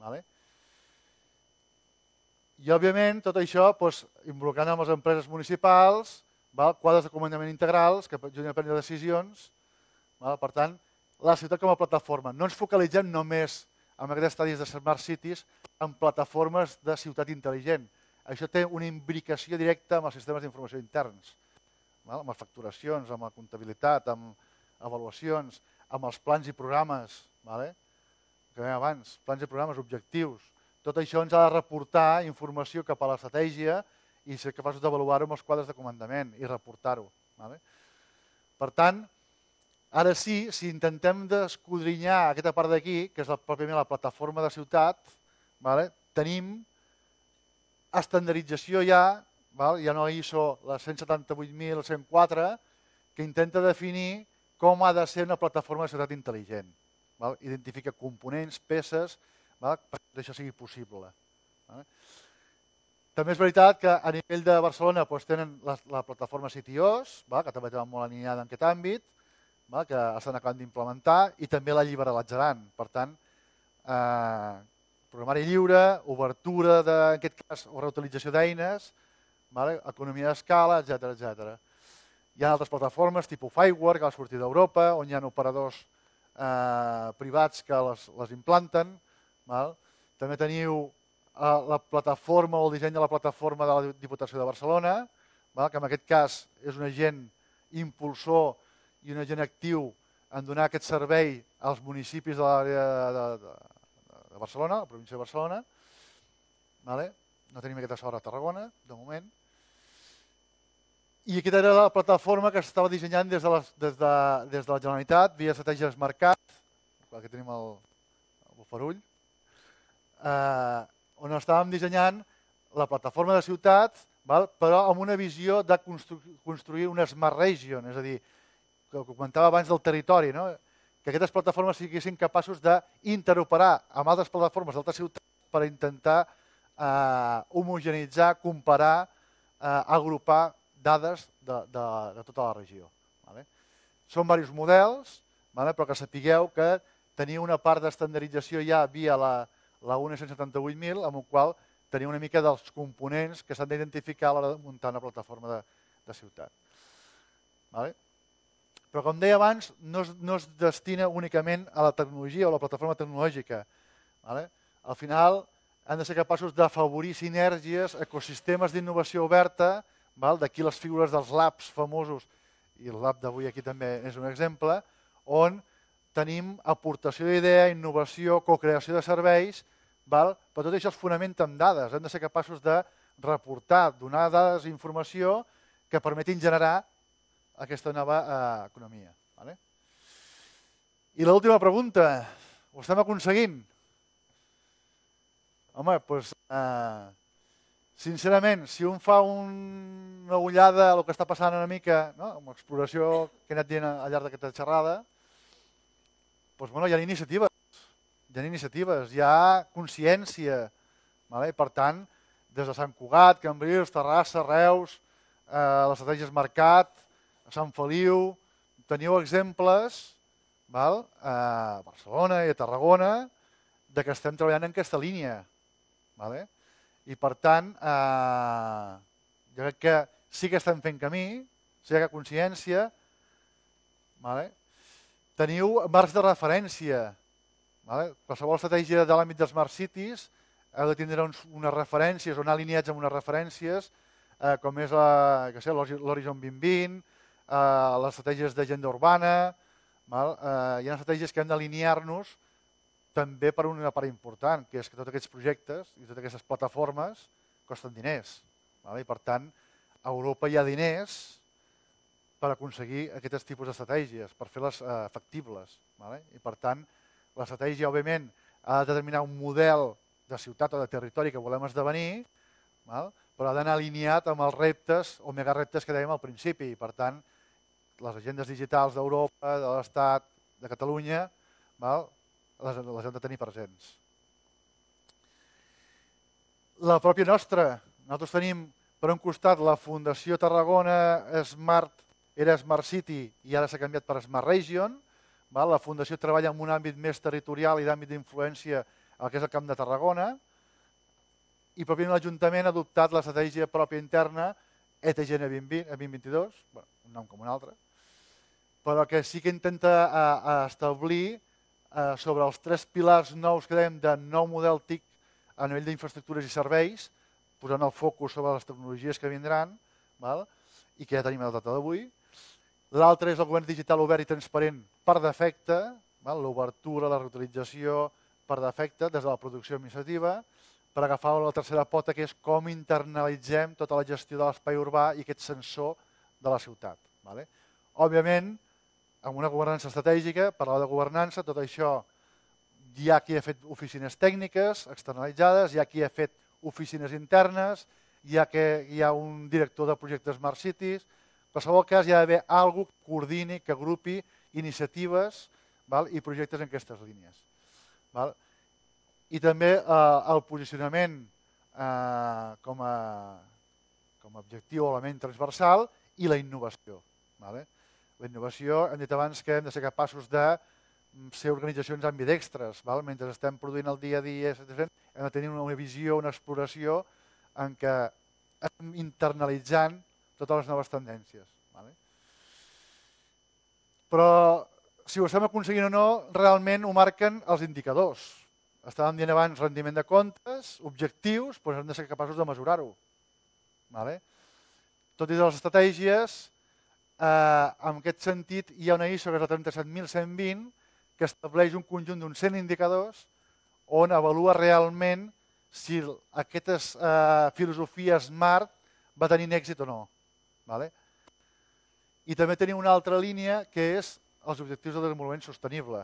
I, òbviament, tot això involucrant amb les empreses municipals, quadres de comandament integrals que ajudin a prendre decisions. Per tant, la ciutat com a plataforma. No ens focalitzem només en aquests estadis de Smart Cities en plataformes de ciutat intel·ligent. Això té una imbricació directa amb els sistemes d'informació interns, amb les facturacions, amb la comptabilitat, amb avaluacions, amb els plans i programes, que dèiem abans, plans i programes, objectius. Tot això ens ha de reportar informació cap a l'estratègia i ser capaços d'avaluar-ho amb els quadres de comandament i reportar-ho. Per tant, ara sí, si intentem d'escodrinyar aquesta part d'aquí, que és pròpiament la plataforma de ciutat, tenim estandardització ja, hi ha una ISO, la 178.104, que intenta definir com ha de ser una plataforma de ciutat intel·ligent. Identifica components, peces, perquè això sigui possible. També és veritat que a nivell de Barcelona tenen la plataforma CityOS, que també està molt alineada en aquest àmbit, que estan acabant d'implementar i també la liberalitzaran. Per tant, programari lliure, obertura, en aquest cas, o reutilització d'eines, economia d'escala, etc. Hi ha altres plataformes, tipus Firework, que ha sortit d'Europa, on hi ha operadors privats que les implanten. També teniu la plataforma o el disseny de la plataforma de la Diputació de Barcelona, que en aquest cas és un agent impulsor i un agent actiu en donar aquest servei als municipis de l'àrea de Barcelona, la província de Barcelona. No tenim aquesta sort a Tarragona, de moment. I aquesta era la plataforma que s'estava dissenyant des de la Generalitat, via estratègies mercat, que tenim el Bofarull, on estàvem dissenyant la plataforma de ciutats, però amb una visió de construir una smart region, és a dir, que comentava abans del territori, que aquestes plataformes siguessin capaços d'interoperar amb altres plataformes d'altres ciutats per intentar homogenitzar, comparar, agrupar dades de tota la regió. Són diversos models, però que sapigueu que tenia una part d'estandardització ja via la UNE 178.000, amb el qual tenia una mica dels components que s'han d'identificar a l'hora de muntar una plataforma de ciutat. Però, com deia abans, no es destina únicament a la tecnologia o a la plataforma tecnològica. Al final, han de ser capaços d'afavorir sinergies, ecosistemes d'innovació oberta, d'aquí les figures dels labs famosos, i el lab d'avui aquí també és un exemple, on tenim aportació d'idea, innovació, cocreació de serveis, però tot això es fonamenta en dades. Hem de ser capaços de reportar, donar dades i informació que permetin generar aquesta nova economia. I l'última pregunta, ho estem aconseguint? Home, doncs, sincerament, si un fa una ullada al que està passant una mica, amb l'exploració que he anat dient al llarg d'aquesta xerrada, doncs hi ha iniciatives, hi ha consciència. Per tant, des de Sant Cugat, Cambrils, Terrassa, Reus, les estratègies Mercat, Sant Feliu, teniu exemples a Barcelona i a Tarragona de que estem treballant en aquesta línia. I per tant, jo crec que sí que estem fent camí, sí que hi ha consciència. Teniu marcs de referència. Qualsevol estratègia de l'àmbit dels Smart Cities heu de tindre unes referències o anar alineats amb unes referències com és l'Horizon 2020, les estratègies d'agenda urbana. Hi ha estratègies que hem d'alinear-nos també per una part important, que és que tots aquests projectes i totes aquestes plataformes costen diners. I per tant, a Europa hi ha diners per aconseguir aquests tipus d'estratègies, per fer-les factibles. I per tant, l'estratègia, òbviament, ha de determinar un model de ciutat o de territori que volem esdevenir, però ha d'anar alineat amb els reptes o megareptes que dèiem al principi. I per tant, les agendes digitals d'Europa, de l'Estat, de Catalunya, les hem de tenir presents. La pròpia nostra, nosaltres tenim per un costat la Fundació Tarragona era Smart City i ara s'ha canviat per Smart Region. La Fundació treballa en un àmbit més territorial i d'àmbit d'influència al que és el Camp de Tarragona. I pròpiament l'Ajuntament ha adoptat l'estratègia pròpia interna ETGN 2022, un nom com un altre, però que sí que intenta establir sobre els 3 pilars nous que dèiem de nou model TIC a nivell d'infraestructures i serveis, posant el focus sobre les tecnologies que vindran i que ja tenim a la data d'avui. L'altre és el govern digital obert i transparent per defecte, l'obertura, la reutilització per defecte des de la producció administrativa, per agafar la tercera pota, que és com internalitzem tota la gestió de l'espai urbà i aquest sensor de la ciutat. Òbviament, amb una governança estratègica, parlar de governança, tot això hi ha qui ha fet oficines tècniques externalitzades, hi ha qui ha fet oficines internes, hi ha un director de projectes Smart Cities. En qualsevol cas, hi ha d'haver alguna cosa que coordini, que agrupi iniciatives i projectes en aquestes línies. I també el posicionament com a objectiu o element transversal i la innovació. La innovació, hem dit abans que hem de ser capaços de ser organitzacions ambidextres. Mentre estem produint el dia a dia, hem de tenir una visió, una exploració en què estem internalitzant totes les noves tendències. Però si ho estem aconseguint o no, realment ho marquen els indicadors. Estàvem dient abans rendiment de comptes, objectius, doncs hem de ser capaços de mesurar-ho. Tot i les estratègies, en aquest sentit, hi ha una ISO que és la 37.120 que estableix un conjunt d'uns 100 indicadors on avalua realment si aquesta filosofia Smart va tenint èxit o no. I també tenim una altra línia que és els objectius de desenvolupament sostenible.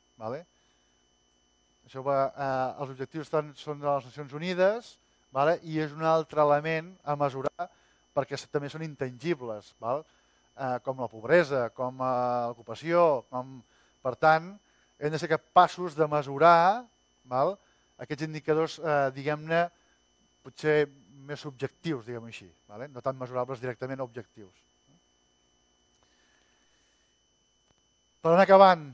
Els objectius són de les Nacions Unides i és un altre element a mesurar perquè també són intangibles, com la pobresa, com l'ocupació. Per tant, hem de ser capaços de mesurar aquests indicadors, diguem-ne, potser més subjectius, diguem-ho així, no tan mesurables directament objectius. Per anar acabant,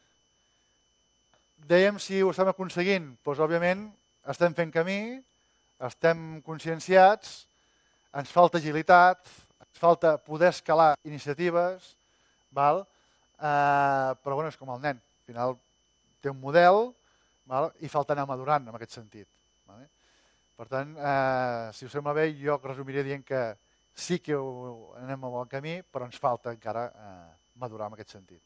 dèiem si ho estem aconseguint. Doncs, òbviament, estem fent camí, estem conscienciats, ens falta agilitat, ens falta poder escalar iniciatives, però és com el nen. Al final té un model i falta anar madurant en aquest sentit. Per tant, si us sembla bé, jo resumiré dient que sí que anem a bon camí, però ens falta encara madurar en aquest sentit.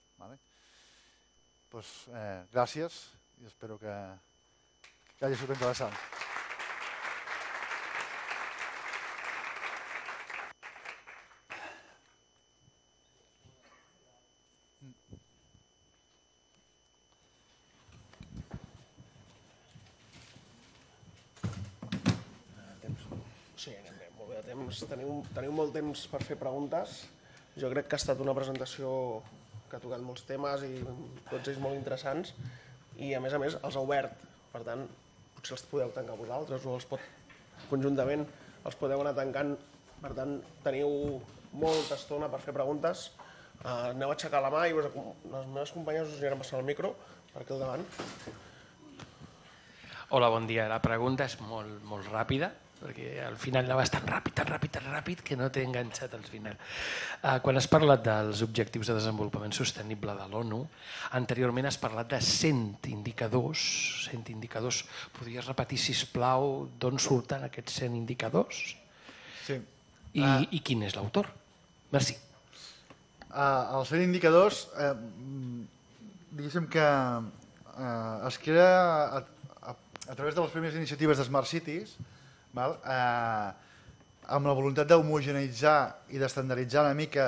Gràcies i espero que hagi sigut interessant. Sí, anem bé, molt bé de temps. Teniu molt temps per fer preguntes. Jo crec que ha estat una presentació que ha tocat molts temes i tots ells molt interessants i a més els ha obert. Per tant, potser els podeu tancar vosaltres o conjuntament els podeu anar tancant. Per tant, teniu molta estona per fer preguntes. Aneu a aixecar la mà i les meves companyes us aniran passant el micro per aquí al davant. Hola, bon dia. La pregunta és molt ràpida, perquè al final anaves tan ràpid que no t'he enganxat al final. Quan has parlat dels objectius de desenvolupament sostenible de l'ONU, anteriorment has parlat de 100 indicadors. Podries repetir, sisplau, d'on surten aquests 100 indicadors? Sí. I quin és l'autor? Merci. Els 100 indicadors, diguéssim que es crea a través de les primeres iniciatives de Smart Cities, amb la voluntat d'homogeneitzar i d'estandarditzar una mica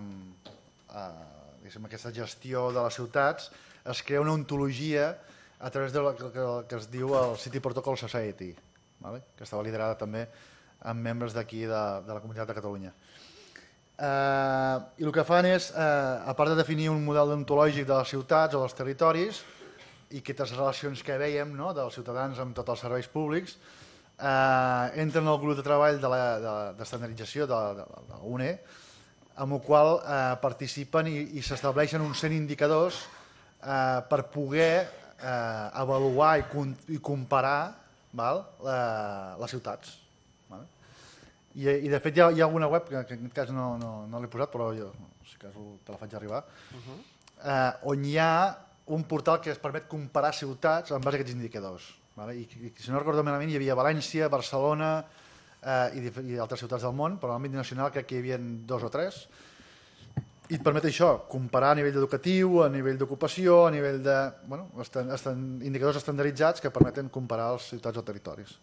aquesta gestió de les ciutats, es crea una ontologia a través del que es diu el City Protocol Society, que estava liderada també amb membres d'aquí de la Comunitat de Catalunya. I el que fan és, a part de definir un model ontològic de les ciutats o dels territoris i aquestes relacions que dèiem dels ciutadans amb tots els serveis públics, entren al grup de treball d'estandardització de la UNE, amb el qual participen i s'estableixen uns 100 indicadors per poder avaluar i comparar les ciutats. I de fet hi ha alguna web, que en aquest cas no l'he posat, però jo si cas te la faig arribar, on hi ha un portal que es permet comparar ciutats en base a aquests indicadors. I si no recordo malament hi havia València, Barcelona i altres ciutats del món, però a l'àmbit nacional crec que hi havia 2 o 3. I et permet això, comparar a nivell educatiu, a nivell d'ocupació, a nivell de indicadors estandarditzats que permeten comparar les ciutats o territoris.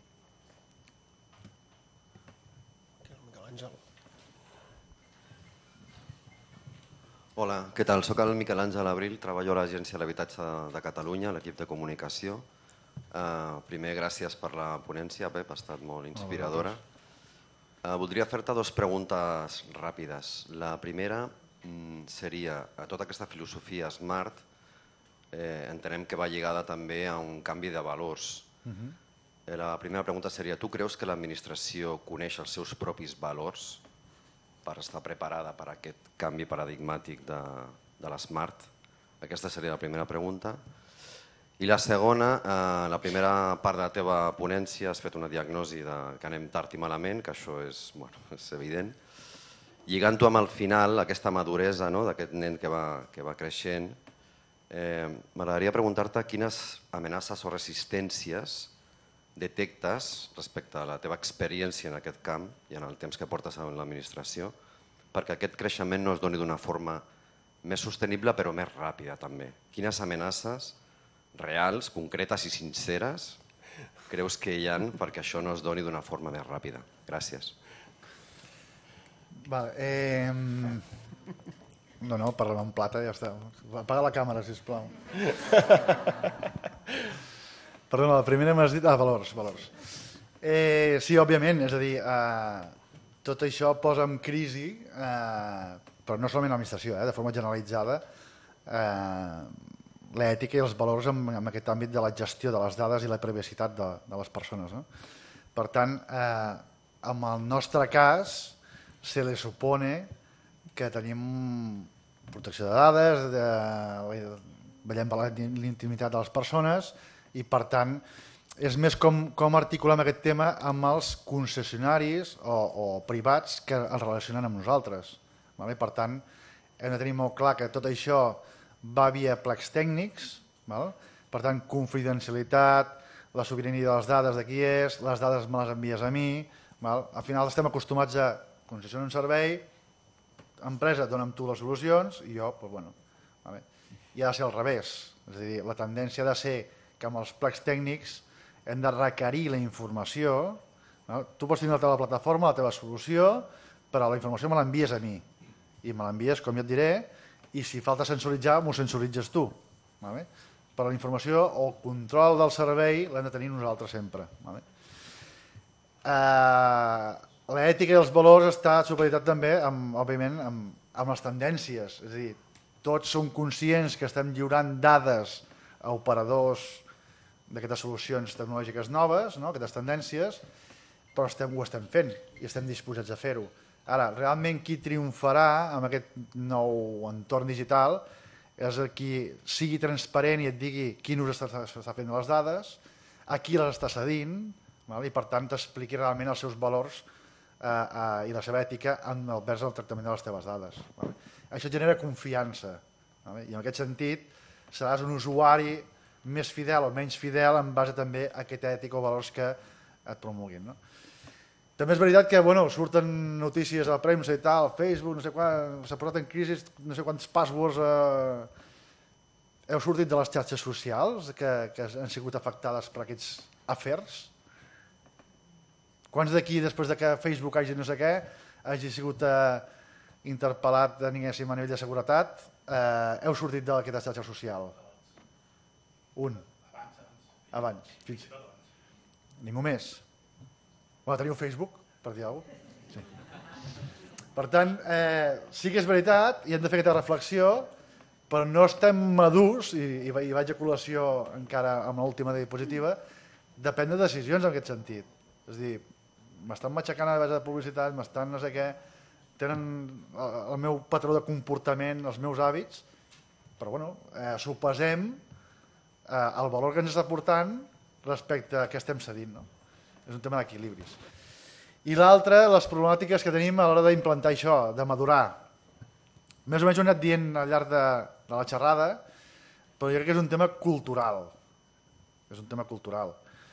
Hola, què tal? Soc el Miquel Àngel Abril, treballo a l'Agència de l'Habitatge de Catalunya, a l'equip de comunicació. Primer, gràcies per la ponència, Pep, ha estat molt inspiradora. Voldria fer-te 2 preguntes ràpides. La primera seria, a tota aquesta filosofia Smart, entenem que va lligada també a un canvi de valors. La primera pregunta seria, tu creus que l'administració coneix els seus propis valors per estar preparada per aquest canvi paradigmàtic de l'Smart? Aquesta seria la primera pregunta. I la segona, la primera part de la teva ponència has fet una diagnosi que anem tard i malament, que això és evident. Lligant-ho amb el final, aquesta maduresa d'aquest nen que va creixent, m'agradaria preguntar-te quines amenaces o resistències detectes respecte a la teva experiència en aquest camp i en el temps que portes en l'administració perquè aquest creixement no es doni d'una forma més sostenible però més ràpida també. Quines amenaces reals, concretes i sinceres creus que hi ha perquè això no es doni d'una forma més ràpida? Gràcies. No, parlem en plata i ja està. Apaga la càmera, sisplau. Perdona, la primera m'has dit... valors. Sí, òbviament, és a dir, tot això posa en crisi, però no solament l'administració, de forma generalitzada, l'ètica i els valors en aquest àmbit de la gestió de les dades i la privacitat de les persones. Per tant, en el nostre cas, se li supone que tenim protecció de dades, vetllem per l'intimitat de les persones i, per tant, és més com articulem aquest tema amb els concessionaris o privats que es relacionen amb nosaltres. Per tant, hem de tenir molt clar que tot això va via plecs tècnics, per tant, confidencialitat, la sobirania de les dades de qui és, les dades me les envies a mi, al final estem acostumats a concessionar un servei, empresa, dona'm tu les solucions i jo, doncs bueno, i ha de ser al revés, és a dir, la tendència ha de ser que amb els plecs tècnics hem de requerir la informació, tu pots tenir la teva plataforma, la teva solució, però la informació me l'envies a mi i me l'envies, com jo et diré, i si falta sensoritzar, m'ho sensoritzes tu. Però la informació o el control del servei l'hem de tenir nosaltres sempre. L'ètica i els valors està supeditat també, òbviament, amb les tendències. És a dir, tots som conscients que estem lliurant dades a operadors d'aquestes solucions tecnològiques noves, aquestes tendències, però ho estem fent i estem disposats a fer-ho. Ara, realment qui triomfarà en aquest nou entorn digital és el qui sigui transparent i et digui quin ús està fent de les dades, a qui les està cedint, i per tant t'expliqui realment els seus valors i la seva ètica envers el tractament de les teves dades. Això genera confiança i en aquest sentit seràs un usuari més fidel o menys fidel en base també a aquesta ètica o valors que et promulguin. També és veritat que surten notícies a la premsa i tal, Facebook, no sé quan, s'ha posat en crisi, no sé quants passwords heu sortit de les xarxes socials que han sigut afectades per aquests afers. Quants d'aquí, després que Facebook hagi no sé què, hagi sigut interpel·lat a nivell de seguretat, heu sortit d'aquesta xarxa social? Un. Abans. Ningú més. Teniu Facebook, per dir alguna cosa? Sí. Per tant, sí que és veritat i hem de fer aquesta reflexió, però no estem madurs, i vaig a col·lació encara amb l'última diapositiva, de prendre decisions en aquest sentit. És a dir, m'estan matxacant a base de publicitat, m'estan no sé què, tenen el meu patró de comportament, els meus hàbits, però sopesem el valor que ens està portant respecte a què estem cedint. És un tema d'equilibris. I l'altre, les problemàtiques que tenim a l'hora d'implantar això, de madurar. Més o menys ho he anat dient al llarg de la xerrada, però jo crec que és un tema cultural. És un tema cultural.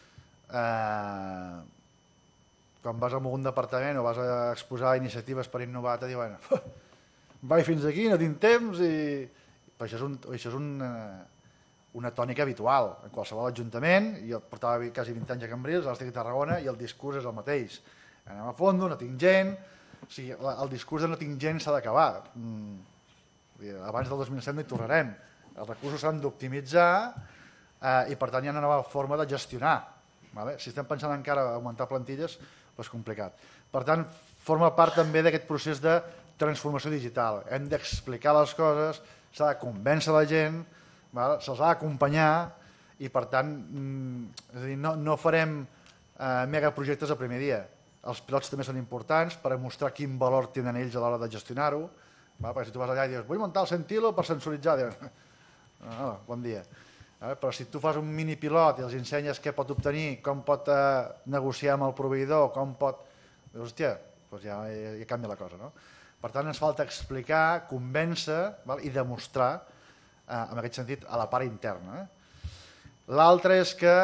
Quan vas a algun departament o vas a exposar iniciatives per innovar, te diuen vaig fins aquí, no tinc temps, i això és una tònica habitual en qualsevol ajuntament. Jo portava quasi 20 anys a Cambrils, ara estic a Tarragona i el discurs és el mateix. Anem a fondo, no tinc gent. O sigui, el discurs de no tinc gent s'ha d'acabar. Abans del 2007 no hi tornarem. Els recursos s'han d'optimitzar i per tant hi ha una nova forma de gestionar. Si estem pensant encara a augmentar plantilles, és complicat. Per tant, forma part també d'aquest procés de transformació digital. Hem d'explicar les coses, s'ha de convèncer la gent, se'ls ha d'acompanyar i, per tant, no farem megaprojectes el primer dia. Els pilots també són importants per mostrar quin valor tenen ells a l'hora de gestionar-ho, perquè si tu vas allà i dius vull muntar el Centilo per sensoritzar, bon dia. Però si tu fas un mini pilot i els ensenyes què pot obtenir, com pot negociar amb el proveïdor, com pot... Hòstia, ja canvia la cosa. Per tant, ens falta explicar, convèncer i demostrar en aquest sentit, a la part interna. L'altre és que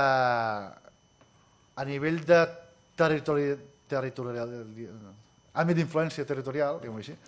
a nivell de àmbit d'influència territorial, diguem-ho així,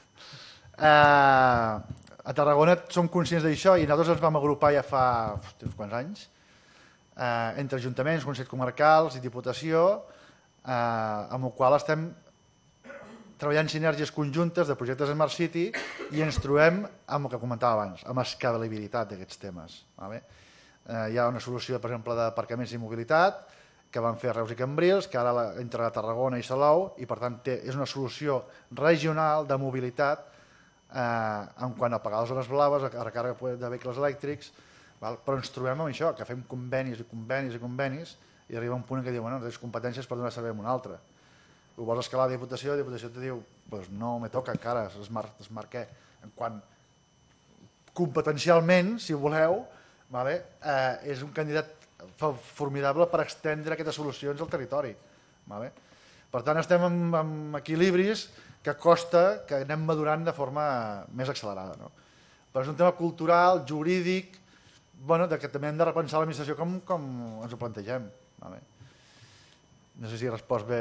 a Tarragona som conscients d'això i nosaltres ens vam agrupar ja fa uns quants anys entre ajuntaments, consells comarcals i diputació, amb el qual estem treballant sinergies conjuntes de projectes Smart City i ens trobem amb el que comentava abans, amb escalabilitat d'aquests temes. Hi ha una solució, per exemple, d'aparcaments i mobilitat que van fer a Reus i Cambrils, que ara l'ha integrat a Tarragona i Salou, i per tant és una solució regional de mobilitat en quant a pagar les zones blaves, a recàrrega de vehicles elèctrics, però ens trobem amb això, que fem convenis i convenis i convenis, i arriba un punt en què diu, bueno, tens competències per donar servei a un altre. Ho vols escalar a Diputació, la Diputació te diu, doncs no me toca encara, Smart què? En quant competencialment, si voleu, és un candidat formidable per extendre aquestes solucions al territori. Per tant, estem en equilibris que costa que anem madurant de forma més accelerada. Però és un tema cultural, jurídic, que també hem de repensar l'administració com ens ho plantegem. No sé si he respost bé.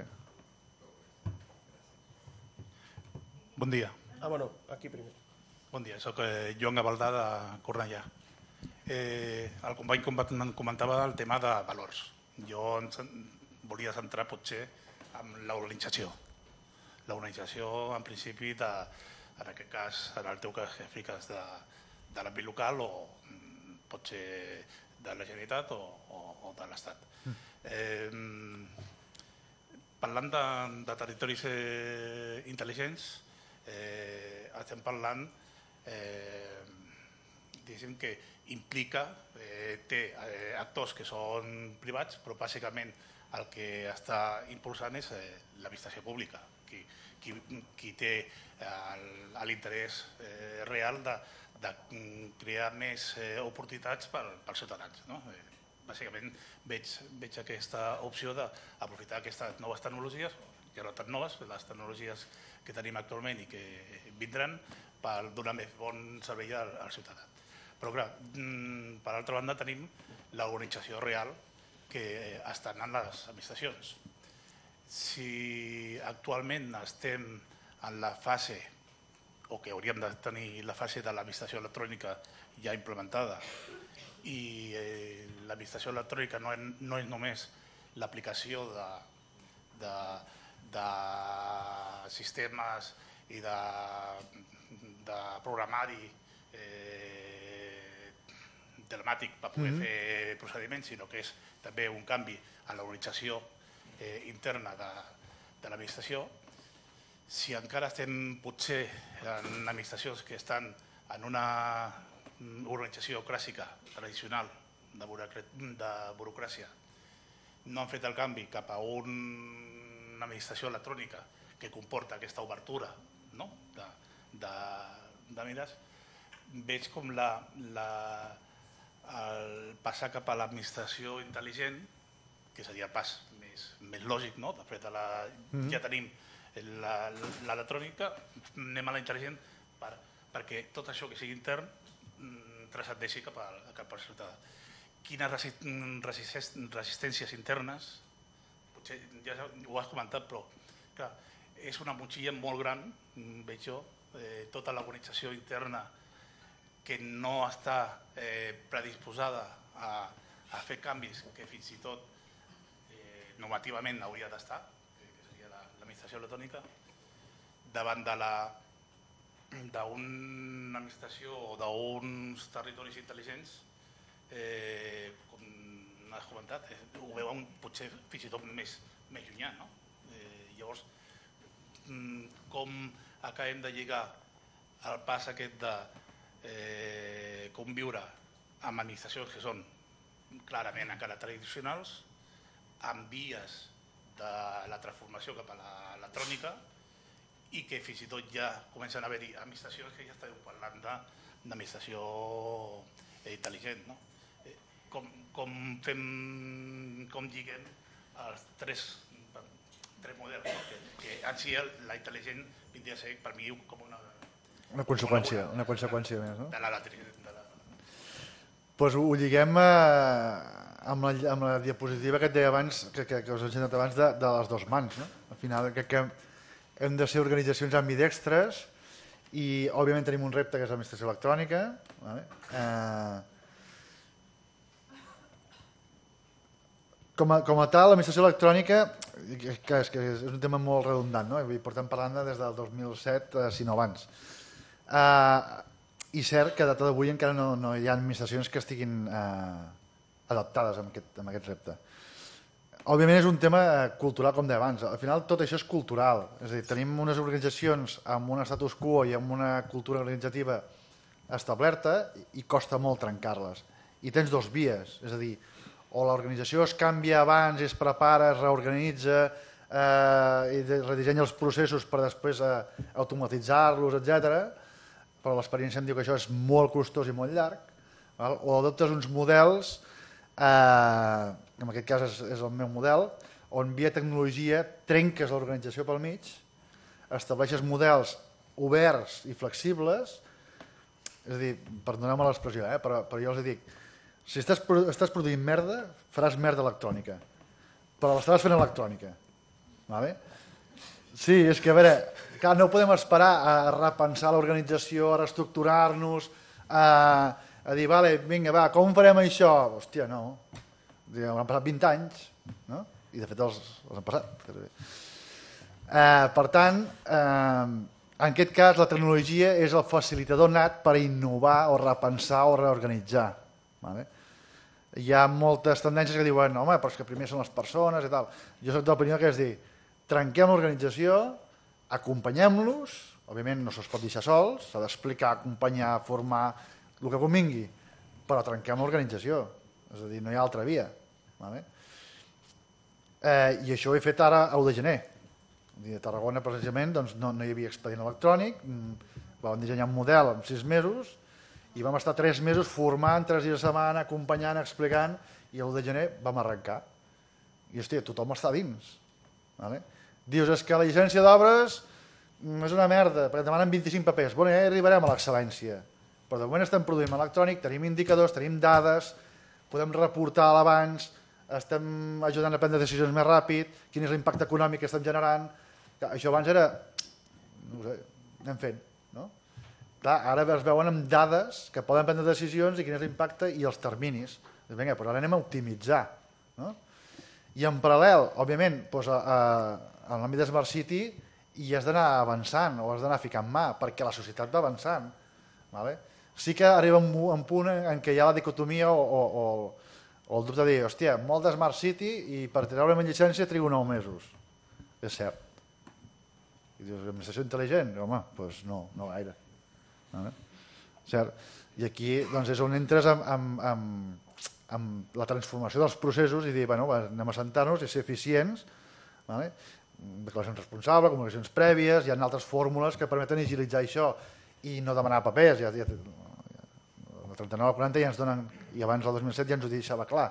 Bon dia. Aquí primer. Bon dia, soc Joan Gavaldà de Cornellà. El company comentava el tema de valors. Jo volia centrar potser en l'organització. L'organització, en principi, en aquest cas, en el teu cas que expliques de l'àmbit local o potser de la Generalitat o de l'Estat. Parlant de territoris intel·ligents, estem parlant que implica, té actors que són privats, però bàsicament el que està impulsant és l'administració pública, qui té l'interès real de crear més oportunitats pels ciutadans. Bàsicament veig aquesta opció d'aprofitar aquestes noves tecnologies, ja no tan noves, les tecnologies que tenim actualment i que vindran per donar més bon servei al ciutadà. Però clar, per altra banda tenim l'organització real que estan en les administracions. Si actualment estem en la fase, o que hauríem de tenir la fase de l'administració electrònica ja implementada, i l'administració electrònica no és només l'aplicació de sistemes i de programari telemàtic per poder fer procediments, sinó que és també un canvi en l'organització interna de l'administració. Si encara estem potser en administracions que estan en una organització clàssica, tradicional, de burocràcia, no han fet el canvi cap a una administració electrònica que comporta aquesta obertura de mires, veig com el passar cap a l'administració intel·ligent, que seria el pas més lògic, després ja tenim l'electrònica, anem a la intel·ligent perquè tot això que sigui intern transcendeixi cap al ciutadà. Quines resistències internes, potser ja ho has comentat, però clar, és una motxilla molt gran, veig jo, tota l'organització interna que no està predisposada a fer canvis que fins i tot normativament hauria d'estar, que seria l'administració electrònica, davant d'una administració o d'uns territoris intel·ligents, com has comentat, ho veuen potser fins i tot més llunyà. Llavors, com acabem de lligar el pas aquest de conviure amb administracions que són clarament encara tradicionals, amb vies de la transformació cap a l'electrònica, i que fins i tot ja comencen a haver-hi administracions que ja esteu parlant d'administració intel·ligent. Com lliguem els tres models, que en si la intel·ligent vindria a ser per mi com una conseqüència més. De l'electricitat. Doncs ho lliguem amb la diapositiva que et deia abans, que us he ensenyat abans, de les dues mans. Al final crec que hem de ser organitzacions ambidextres i òbviament tenim un repte que és l'administració electrònica. com a tal, l'administració electrònica, que és un tema molt redundant, no? Portem parlant des del 2007, si no abans. I cert que a data d'avui encara no hi ha administracions que estiguin adaptades a aquest repte. Òbviament és un tema cultural, com deia abans. Al final tot això és cultural. És a dir, tenim unes organitzacions amb un status quo i amb una cultura organitzativa establerta i costa molt trencar-les. I tens dos vies, és a dir, o l'organització es canvia abans, es prepara, es reorganitza i redissenya els processos per després automatitzar-los, etc. Però l'experiència em diu que això és molt costós i molt llarg, o adoptes uns models, en aquest cas és el meu model, on via tecnologia trenques l'organització pel mig, estableixes models oberts i flexibles, és a dir, perdoneu-me l'expressió, però jo els dic, si estàs produint merda, faràs merda electrònica, però l'estaràs fent electrònica. Sí, és que a veure, clar, no podem esperar a repensar l'organització, a reestructurar-nos, a dir, vale, vinga, va, com farem això? Hòstia, no. Han passat 20 anys, no? I de fet els han passat. Per tant, en aquest cas, la tecnologia és el facilitador nat per innovar o repensar o reorganitzar. Hi ha moltes tendències que diuen, home, però és que primer són les persones i tal. Jo soc de l'opinió que és dir, trenquem l'organització, acompanyem-los, òbviament no se'ls pot deixar sols, s'ha d'explicar, acompanyar, formar, el que convingui, però trenquem l'organització, és a dir, no hi ha altra via. I això ho he fet ara a 1 de gener. A Tarragona, precisament, no hi havia expedient electrònic, vam dissenyar un model en 6 mesos i vam estar 3 mesos formant, 3 dies a setmana, acompanyant, explicant, i a 1 de gener vam arrencar. I, hòstia, tothom està dins. Dius, és que la llicència d'obres és una merda, perquè demanen 25 papers. Bueno, ja arribarem a l'excel·lència. Però de moment estem produint electrònic, tenim indicadors, tenim dades, podem reportar a l'abans, estem ajudant a prendre decisions més ràpid, quin és l'impacte econòmic que estem generant. Això abans era, no ho sé, anem fent. Ara es veuen amb dades que poden prendre decisions i quin és l'impacte i els terminis. Vinga, però ara anem a optimitzar. I en paral·lel, òbviament, en l'àmbit de Smart City hi has d'anar avançant o has d'anar ficant mà, perquè la societat va avançant. Sí que arriba un punt en què hi ha la dicotomia o el dubte de dir, hòstia, molt de Smart City i per treure'm llicència trigo 9 mesos. És cert. I dius, administració intel·ligent? Home, doncs no gaire. Cert. I aquí és on entres amb la transformació dels processos i dir, anem a sentar-nos i ser eficients, declaracions responsables, comunicacions prèvies, hi ha altres fórmules que permeten agilitzar això i no demanar papers. El 39 al 40 ja ens donen, i abans del 2007 ja ens ho deixava clar.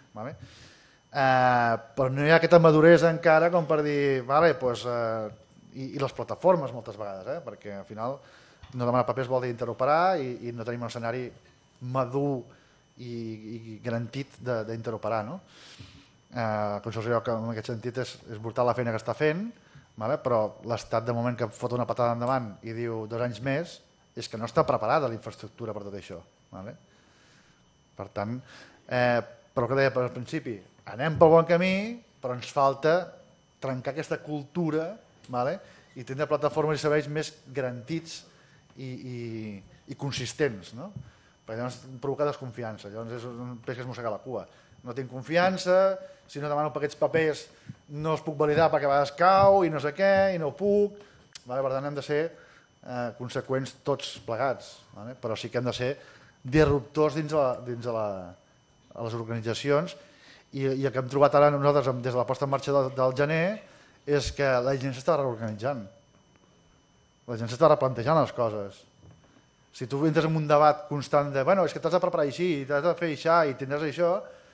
Però no hi ha aquesta maduresa encara com per dir, i les plataformes moltes vegades, perquè al final no demanar papers vol dir interoperar i no tenim un escenari madur i garantit d'interoperar. El Consorci que en aquest sentit és brutal la feina que està fent, però l'Estat de moment que fot una patada endavant i diu 2 anys més és que no està preparada la infraestructura per tot això. Per tant, però que deia al principi, anem pel bon camí, però ens falta trencar aquesta cultura i tindre plataformes i serveis més garantits i consistents, perquè llavors provoca desconfiança, llavors és un peix que es mossega la cua. No tinc confiança, si no demano aquests papers no els puc validar perquè a vegades cau i no sé què, i no puc. Per tant, hem de ser conseqüents tots plegats, però sí que hem de ser disruptors dins de les organitzacions i el que hem trobat ara nosaltres des de la posta en marxa del gener és que la gent s'està reorganitzant. La gent s'està replantejant les coses. Si tu entres en un debat constant de és que t'has de preparar així, t'has de fer això i tindràs això,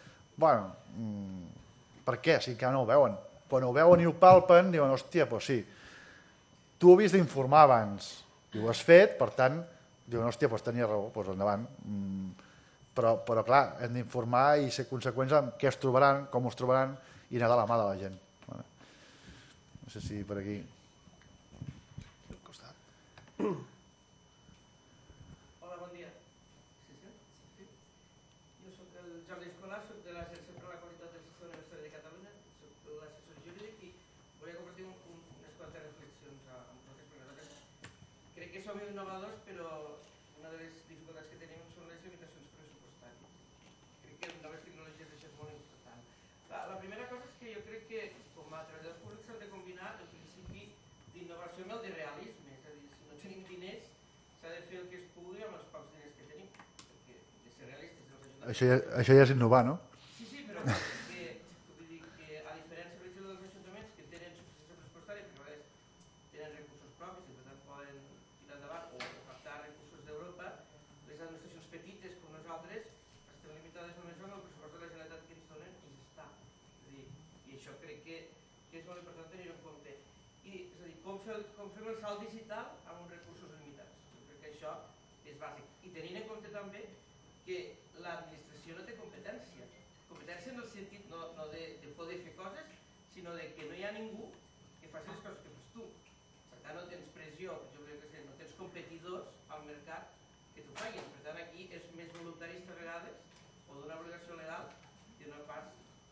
per què? Si encara no ho veuen. Quan ho veuen i ho palpen, diuen, hòstia, doncs sí. Tu ho havies d'informar abans i ho has fet, per tant, diuen, hòstia, doncs tenia raó, doncs endavant. Però clar, hem d'informar i ser conseqüents amb què es trobaran, com es trobaran i anar de la mà de la gent. No sé si per aquí... Hola, bon dia. Jo soc el Jordi Escolar, soc de l'Agència per la Qualitat del Sistema Universitari de som innovadors, però una de les dificultats que tenim són les limitacions pressupostàries. Crec que amb noves tecnologies això és molt important. La primera cosa és que jo crec que com a treballadors públics s'ha de combinar el principi d'innovació amb el de realisme. És a dir, si no tenim diners, s'ha de fer el que es pugui amb els pocs diners que tenim. Perquè de ser realistes... Això ja és innovar, no? Sí, però vull dir que a diferència, per exemple, dels ajuntaments que tenen suficiència pressupostària, perquè a vegades tenen recursos propis i per tant poden tirar endavant o captar recursos d'Europa, les administracions petites com nosaltres estem limitades només amb el pressupost de la Generalitat que ens donen i ja està. I això crec que és molt important tenir en compte. És a dir, com fem el salt digital amb uns recursos limitats? Jo crec que això és bàsic. I tenint en compte també que l'administració no té competència. Competència en el sentit no de poder fer coses, sinó de que no hi ha ningú que faci les coses que fas tu. Per tant, no tens pressió, no tens competidors al mercat que t'ho facin. Per tant, aquí és més voluntarista a vegades o d'una obligació legal que no pas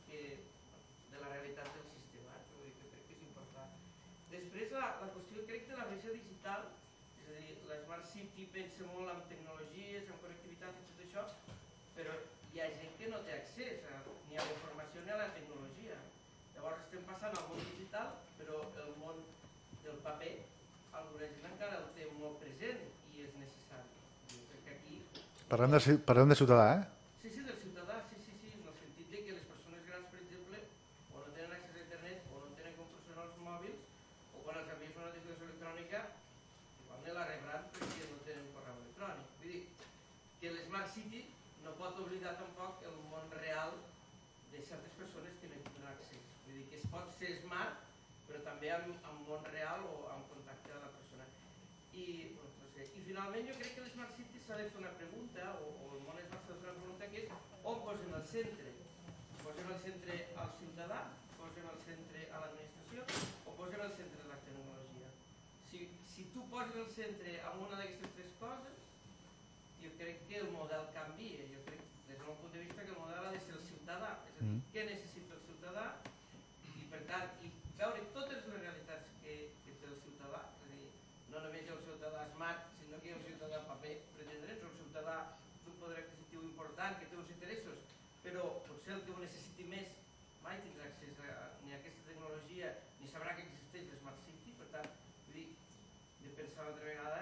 de la realitat del sistema. Que crec que és important. Després, la qüestió, crec, de la bretxa digital, és a dir, la Smart City pensa molt en tecnologies, en connectivitat i tot això, però hi ha gent que no té accés ni a la informació ni a la tecnologia. Llavors estem passant al món digital, però el món del paper, alguna gent encara el té molt present i és necessari. Jo crec que aquí... Parlem de ciutadà, Sí, del ciutadà, sí, en el sentit de que les persones grans, per exemple, o no tenen accés a internet o no tenen com funcionar els mòbils, o quan els envies una notificació electrònica, igual no la rebran perquè no tenen correu electrònic. Vull dir que l'Smart City no pot oblidar tampoc el món real de certes persones que no hi tenen accés. Vull dir que es pot ser smart, però també en món real o en contacte amb la persona. I finalment jo crec que l'Smart City s'ha de fer una pregunta, o el món smart s'ha de fer una pregunta, que és on posem el centre? Posem el centre al ciutadà? Posem el centre a l'administració? O posem el centre a la tecnologia? Si tu poses el centre en una d'aquestes tres coses, jo crec que el model canvia. Jo crec, des del meu punt de vista, que el model ha de ser el ciutadà. És a dir, què necessita el ciutadà i, per tant, veure totes les realitats que té el ciutadà. És a dir, no només hi ha un ciutadà smart, sinó que hi ha un ciutadà paper, per entendre'ns, un ciutadà d'un poder adquisitiu important, que té uns interessos, però potser el que ho necessiti més mai tindrà accés ni a aquesta tecnologia, ni sabrà que existeix l'Smart City. Per tant, vull dir, de pensar una altra vegada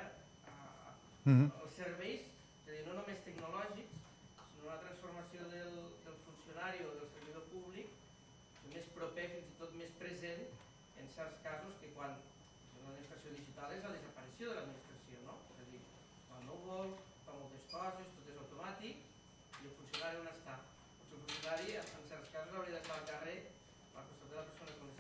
els serveis, no només tecnològics, sinó una transformació del funcionari o del servidor públic més proper, fins i tot més present en certs casos que quan l'administració digital és la desaparició de l'administració, no? És a dir, el núvol, fa moltes coses, tot és automàtic i el funcionari on està? Doncs el funcionari en certs casos hauria d'estar al carrer al costat de la persona que ho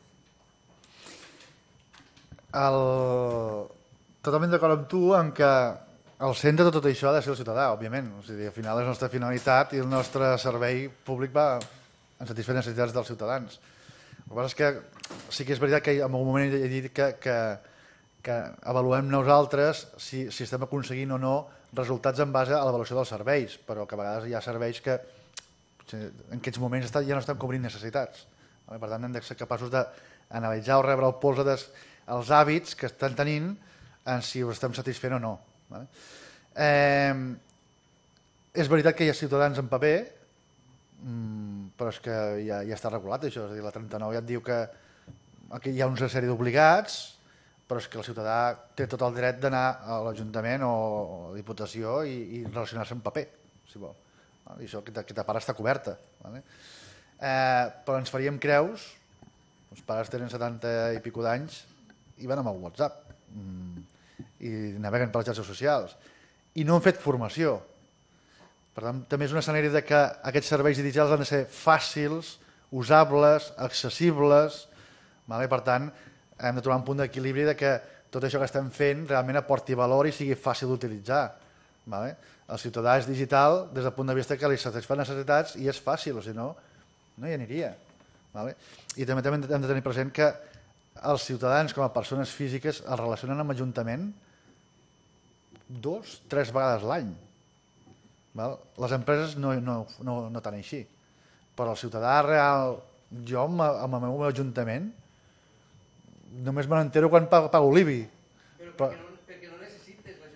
necessita. Totalment d'acord amb tu en que el centre de tot això ha de ser el ciutadà, òbviament. O sigui, al final és la nostra finalitat i el nostre servei públic va en satisfer les necessitats dels ciutadans. El que passa és que sí que és veritat que en algun moment he dit que avaluem nosaltres si estem aconseguint o no resultats en base a l'avaluació dels serveis, però que a vegades hi ha serveis que en aquests moments ja no estan cobrint necessitats. Per tant, hem de ser capaços d'analitzar o rebre el polze dels hàbits que estan tenint en si ho estem satisfent o no. És veritat que hi ha ciutadans en paper, però és que ja està regulat això, és a dir, la 39 ja et diu que aquí hi ha una sèrie d'obligats, però és que el ciutadà té tot el dret d'anar a l'Ajuntament o a la Diputació i relacionar-se en paper, si vol. I això, aquesta part està coberta. Però ens faríem creus, els pares tenen 70 i escaig d'anys i van amb el WhatsApp i naveguen per les xarxes socials i no han fet formació. Per tant, també és un escenari que aquests serveis digitals han de ser fàcils, usables, accessibles. Per tant, hem de trobar un punt d'equilibri que tot això que estem fent realment aporti valor i sigui fàcil d'utilitzar. El ciutadà és digital des del punt de vista que li satisfà necessitats i és fàcil, o si no, no hi aniria. I també hem de tenir present que els ciutadans com a persones físiques es relacionen amb l'Ajuntament 2 o 3 vegades l'any. Les empreses no tant així, però el ciutadà real, jo amb el meu Ajuntament només me n'entero quan pago l'IBI. Però perquè no necessites l'Ajuntament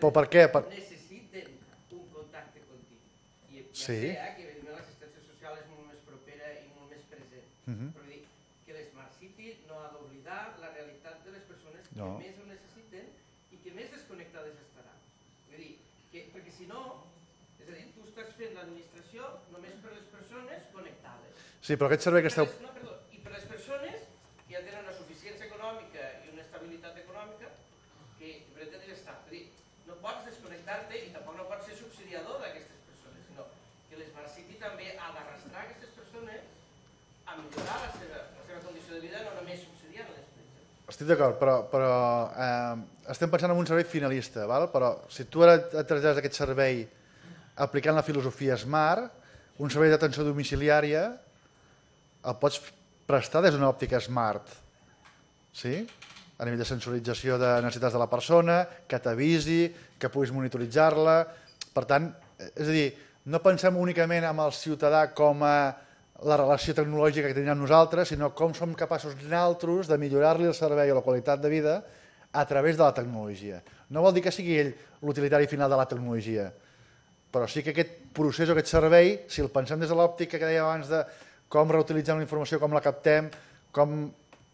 Però per què? Necessiten un contacte continu. I ja Sí. sé que evidentment l'assistència social és molt més propera i molt més present. Però dir que l'Smart City no ha d'oblidar la realitat de les persones que més ho necessiten i que més desconnectades estaran. Vull dir, perquè si no, és a dir, tu estàs fent l'administració només per les persones connectades. Sí, però aquest servei que esteu... No, perdó, i per les persones que ja tenen una suficiència econòmica i una estabilitat econòmica que pretenen estar. És a dir, no pots desconnectar-te i tampoc no pots ser subsidiador d'aquestes persones, sinó que l'Smart City també ha d'arrastrar aquestes persones a millorar la seva condició de vida, no només subsidiant-les. Estic d'acord, però estem pensant en un servei finalista, val? Però si tu ara et trasllades aquest servei aplicant la filosofia SMART, un servei d'atenció domiciliària el pots prestar des d'una òptica SMART, sí? A nivell de sensorització de necessitats de la persona, que t'avisi, que puguis monitoritzar-la. Per tant, és a dir, no pensem únicament en el ciutadà com a la relació tecnològica que tenim amb nosaltres, sinó com som capaços nosaltres de millorar-li el servei o la qualitat de vida a través de la tecnologia. No vol dir que sigui ell l'utilitari final de la tecnologia, però sí que aquest procés o aquest servei, si el pensem des de l'òptica que deia abans de com reutilitzem la informació, com la captem, com...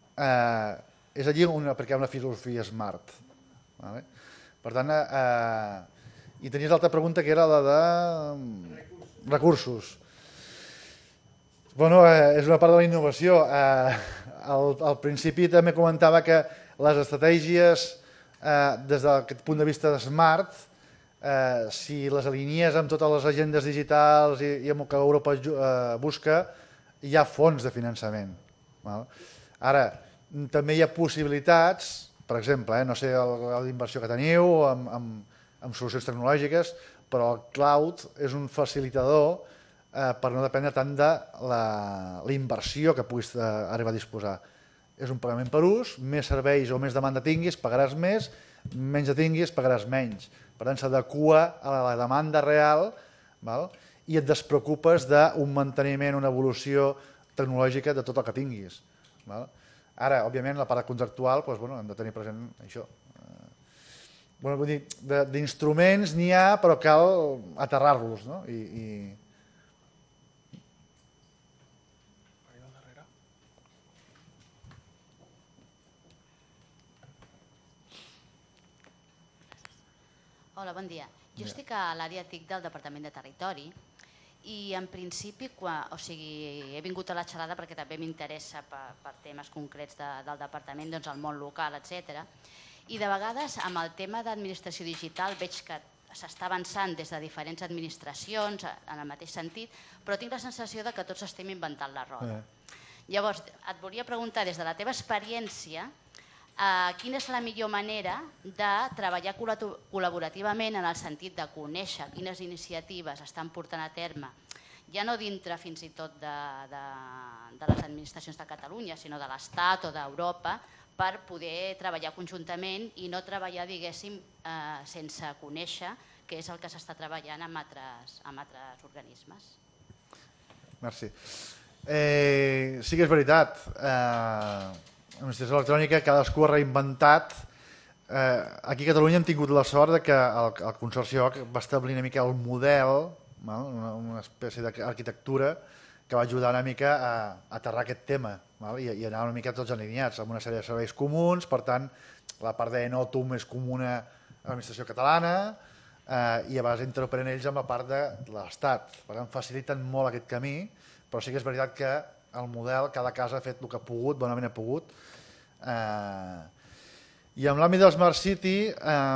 és allí perquè hi ha una filosofia SMART. Vale? Per tant, i tenies l'altra pregunta que era la de recursos. Bueno, és una part de la innovació. Al principi també comentava que les estratègies des d'aquest punt de vista de SMART, si les alinees amb totes les agendes digitals i amb el que Europa busca, hi ha fons de finançament. Ara, també hi ha possibilitats, per exemple, no sé el grau d'inversió que teniu amb solucions tecnològiques, però el cloud és un facilitador per no dependre tant de la inversió que puguis arribar a disposar. És un pagament per ús, més serveis o més demanda tinguis, pagaràs més, menys tinguis, pagaràs menys. Per tant, s'adequa a la demanda real i et despreocupes d'un manteniment, una evolució tecnològica de tot el que tinguis. Ara, òbviament, la part contractual, hem de tenir present això. Vull dir, d'instruments n'hi ha, però cal aterrar-los. Hola, bon dia. Jo estic a l'àrea TIC del Departament de Territori i en principi he vingut a la xerrada perquè també m'interessa per temes concrets del departament, el món local, etc. I de vegades amb el tema d'administració digital veig que s'està avançant des de diferents administracions en el mateix sentit, però tinc la sensació que tots estem inventant la roda. Llavors, et volia preguntar, des de la teva experiència, quina és la millor manera de treballar col·laborativament en el sentit de conèixer quines iniciatives estan portant a terme, ja no dintre fins i tot de les administracions de Catalunya, sinó de l'Estat o d'Europa, per poder treballar conjuntament i no treballar, diguéssim, sense conèixer què és el que s'està treballant amb altres organismes. Merci. Sí que és veritat. L'administració electrònica, cadascú ha reinventat. Aquí a Catalunya hem tingut la sort que el Consorci OC va establir una mica el model, una espècie d'arquitectura que va ajudar una mica a aterrar aquest tema i anar una mica tots alineats amb una sèrie de serveis comuns. Per tant, la part d'Enotum és comuna a l'administració catalana i a vegades interoperen ells amb la part de l'Estat. Per tant, faciliten molt aquest camí, però sí que és veritat que el model, cada casa ha fet el que ha pogut, bonament ha pogut. I en l'àmbit del Smart City,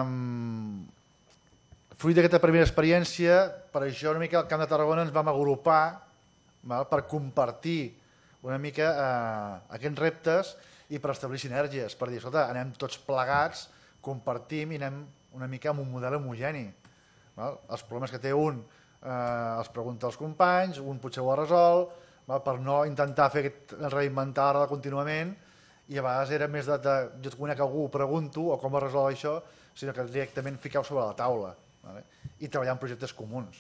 fruit d'aquesta primera experiència, per això una mica al Camp de Tarragona ens vam agrupar per compartir una mica aquests reptes i per establir sinergies, per dir, escolta, anem tots plegats, compartim i anem una mica amb un model homogeni. Els problemes que té un els pregunta als companys, un potser ho ha resolt, per no intentar reinventar-la contínuament, i a vegades era més de jo et conec algú, pregunto, o com es resol això, sinó que directament fiqueu sobre la taula i treballar en projectes comuns.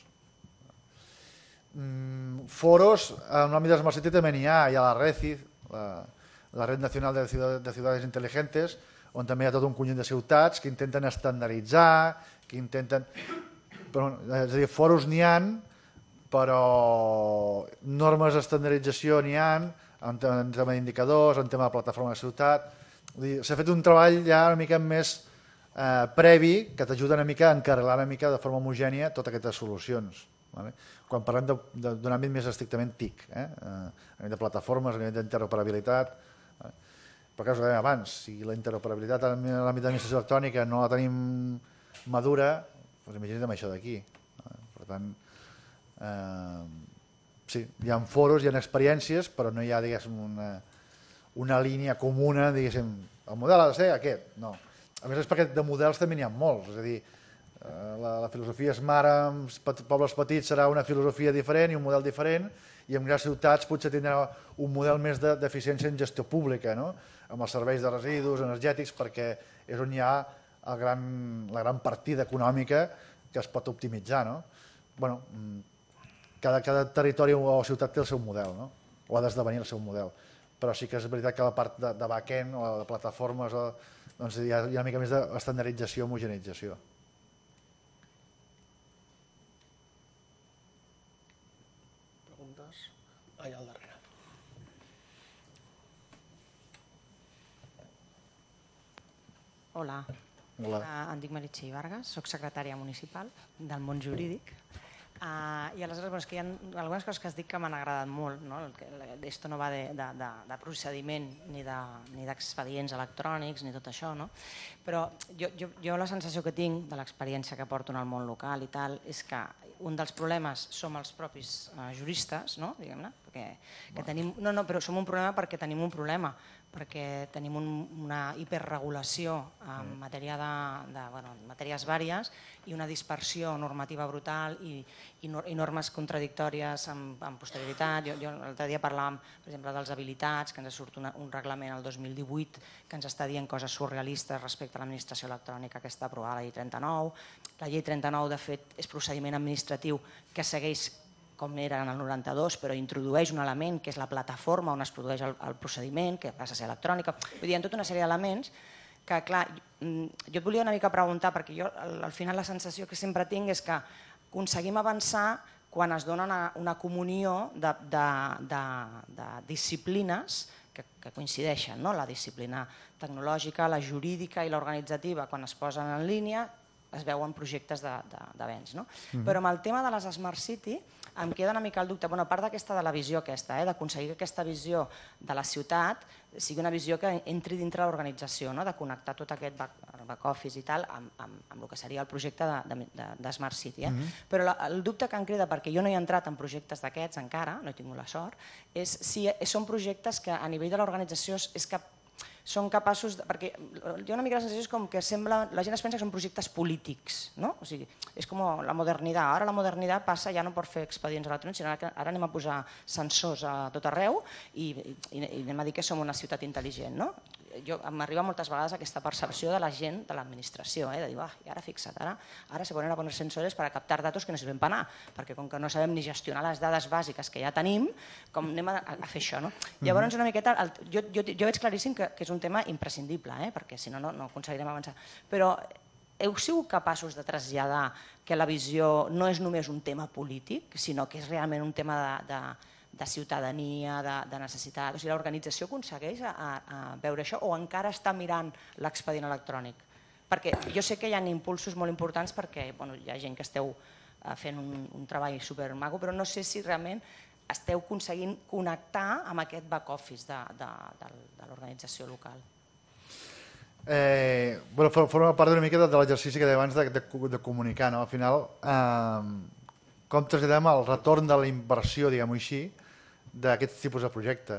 Foros, en l'àmbit de Smart City també n'hi ha la RECID, la Red Nacional de Ciudades Inteligentes, on també hi ha tot un conjunt de ciutats que intenten estandarditzar, que intenten... És a dir, foros n'hi ha, però normes d'estandardització n'hi ha, en tema d'indicadors, en tema de plataforma de ciutat. S'ha fet un treball ja una mica més previ que t'ajuda una mica a encarrilar una mica de forma homogènia totes aquestes solucions. Quan parlem d'un àmbit més estrictament TIC, a nivell de plataformes, a nivell d'interoperabilitat. Però que us ho dèiem abans, si la interoperabilitat en l'àmbit d'administració electrònica no la tenim madura, doncs imagina't amb això d'aquí. Per tant, sí, hi ha foros, hi ha experiències, però no hi ha, diguéssim, una línia comuna, diguéssim, el model ha de ser aquest, no. A més és perquè de models també n'hi ha molts, és a dir, la filosofia SMART en pobles petits serà una filosofia diferent i un model diferent, i en grans ciutats potser tindrà un model més d'eficiència en gestió pública, amb els serveis de residus energètics, perquè és on hi ha la gran partida econòmica que es pot optimitzar. Cada territori o ciutat té el seu model, o ha d'esdevenir el seu model, però sí que és veritat que la part de back-end o de plataformes hi ha una mica més d'estandardització, homogeneïtzació. Preguntes? Allà al darrere. Hola. Em dic Meritxell Vargas, soc secretària municipal del món jurídic. I aleshores hi ha algunes coses que has dit que m'han agradat molt. Esto no va de procediment ni d'expedients electrònics ni tot això, però jo la sensació que tinc de l'experiència que porto en el món local i tal és que un dels problemes som els propis juristes, diguem-ne, però som un problema perquè tenim un problema, perquè tenim una hiperregulació en matèries vàries i una dispersió normativa brutal i normes contradictòries amb posterioritat. Jo l'altre dia parlàvem, per exemple, dels habilitats, que ens surt un reglament el 2018 que ens està dient coses surrealistes respecte a l'administració electrònica que està aprovada la llei 39. La llei 39, de fet, és procediment administratiu que segueix com era en el 92, però introdueix un element que és la plataforma on es produeix el procediment, que passa a ser electrònica. Vull dir, hi ha tota una sèrie d'elements que, clar, jo et volia una mica preguntar, perquè jo al final la sensació que sempre tinc és que aconseguim avançar quan es dona una comunió de disciplines que coincideixen, la disciplina tecnològica, la jurídica i l'organitzativa, quan es posen en línia, es veuen projectes d'avenç. Però amb el tema de les Smart City em queda una mica el dubte, a part d'aquesta de la visió aquesta, d'aconseguir que aquesta visió de la ciutat sigui una visió que entri dintre l'organització, de connectar tot aquest back-office i tal amb el que seria el projecte de Smart City. Però el dubte que em crida, perquè jo no he entrat en projectes d'aquests encara, no he tingut la sort, és si són projectes que a nivell de l'organització és que són capaços, perquè hi ha una mica la sensació com que la gent es pensa que són projectes polítics, o sigui, és com la modernitat. Ara la modernitat passa ja no per fer expedients electrònics, sinó que ara anem a posar sensors a tot arreu i anem a dir que som una ciutat intel·ligent. M'arriba moltes vegades aquesta percepció de la gent de l'administració, de dir, i ara fixa't, ara se ponen a poner sensores per a captar datos que no sirven per anar, perquè com que no sabem ni gestionar les dades bàsiques que ja tenim, com anem a fer això. Llavors, una miqueta, jo veig claríssim que és un tema imprescindible, perquè si no, no aconseguirem avançar. Però heu sigut capaços de traslladar que la visió no és només un tema polític, sinó que és realment un tema de ciutadania, de necessitat? O sigui, l'organització aconsegueix veure això o encara està mirant l'expedient electrònic? Perquè jo sé que hi ha impulsos molt importants perquè hi ha gent que esteu fent un treball supermaco, però no sé si realment esteu aconseguint connectar amb aquest back-office de l'organització local. Forma part una mica de l'exercici que deia abans de comunicar. Al final, com traslladem el retorn de la inversió, diguem-ho així, d'aquest tipus de projecte.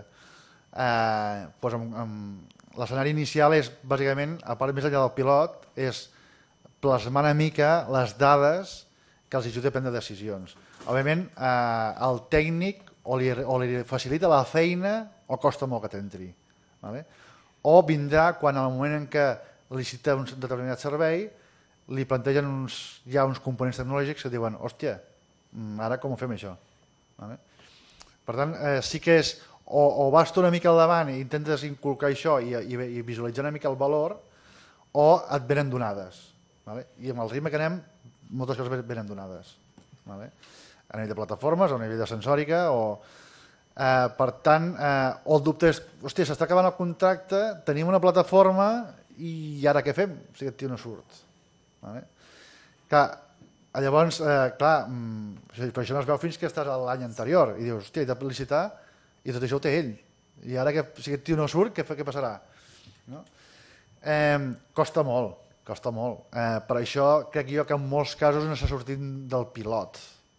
L'escenari inicial és, bàsicament, a part més enllà del pilot, és plasmar una mica les dades que els ajuda a prendre decisions. Òbviament, el tècnic o li facilita la feina o costa molt que t'entri. O vindrà quan en el moment en què licita un determinat servei li plantegen ja uns components tecnològics que diuen, hòstia, ara com ho fem això? Per tant, sí que és o vas tu una mica al davant i intentes inculcar això i visualitzar una mica el valor, o et venen donades. I amb el ritme que anem, moltes coses venen donades. A nivell de plataformes, a nivell de sensòrica, per tant, o el dubte és, hòstia, s'està acabant el contracte, tenim una plataforma i ara què fem? O sigui, aquest tio no surt. Clar, llavors, clar, per això no es veu fins que estàs a l'any anterior i dius, hòstia, he de licitar i tot això ho té ell. I ara que si aquest tio no surt, què passarà? Costa molt. Per això crec jo que en molts casos no s'ha sortit del pilot.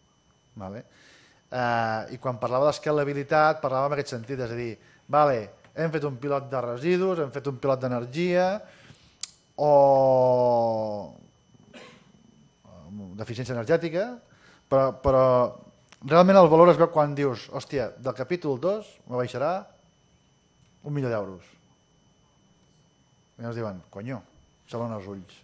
I quan parlava d'escalabilitat parlava en aquest sentit, és a dir, hem fet un pilot de residus, hem fet un pilot d'energia o d'eficiència energètica, però realment el valor es veu quan dius, hòstia, del capítol 2 me baixarà 1.000.000 d'euros. I ens diuen, conyo, s'obren els ulls.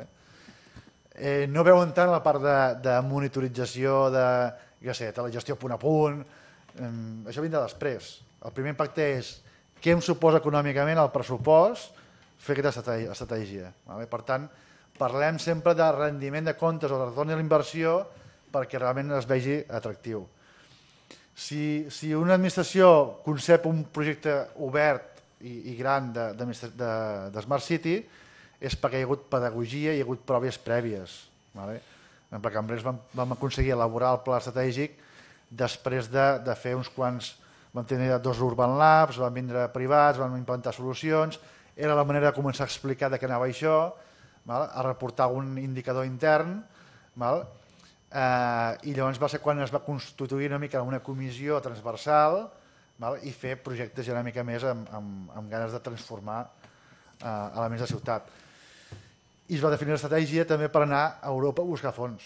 No veuen tant la part de monitorització, de telegestió punt a punt, això vindrà després. El primer impacte és què em suposa econòmicament el pressupost fer aquesta estratègia. Per tant, parlem sempre de rendiment de comptes o de retorn a la inversió perquè realment es vegi atractiu. Si una administració concep un projecte obert i gran de Smart City és perquè hi ha hagut pedagogia i hi ha hagut proves prèvies. En Cambrers vam aconseguir elaborar el pla estratègic després de fer uns quants, vam tenir 2 Urban Labs, vam vindre privats, vam implantar solucions, era la manera de començar a explicar de què anava això, a reportar un indicador intern, i llavors va ser quan es va constituir una mica una comissió transversal i fer projectes ja una mica més amb ganes de transformar elements de ciutat. I es va definir l'estratègia també per anar a Europa a buscar fons.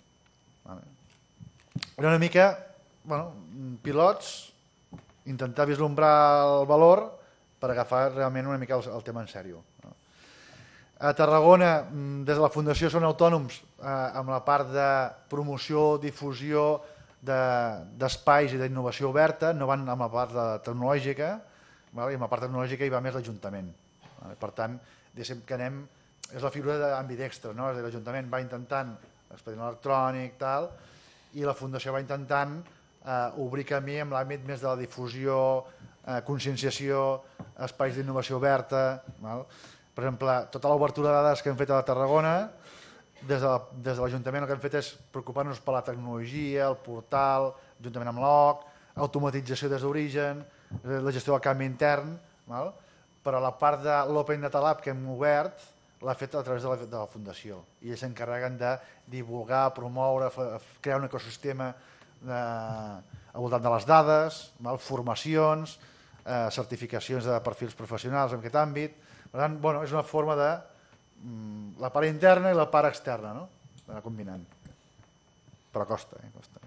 Era una mica pilots, intentar vislumbrar el valor per agafar realment una mica el tema en sèrio. A Tarragona, des de la Fundació, són autònoms amb la part de promoció, difusió d'espais i d'innovació oberta, no van amb la part tecnològica, i amb la part tecnològica hi va més l'Ajuntament. Per tant, diguéssim que anem, és la figura d'ambidextre, l'Ajuntament va intentant expedient electrònic i la Fundació va intentant obrir camí en l'àmbit més de la difusió, conscienciació, espais d'innovació oberta. Per exemple, tota l'obertura de dades que hem fet a Tarragona, des de l'Ajuntament el que hem fet és preocupar-nos per la tecnologia, el portal, juntament amb l'OC, automatització des d'origen, la gestió del canvi intern, però la part de l'Open Data Lab que hem obert l'ha fet a través de la Fundació i ells s'encarreguen de divulgar, promoure, crear un ecosistema al voltant de les dades, formacions, certificacions de perfils professionals en aquest àmbit. Per tant, és una forma de la part interna i la part externa, d'anar combinant. Però costa.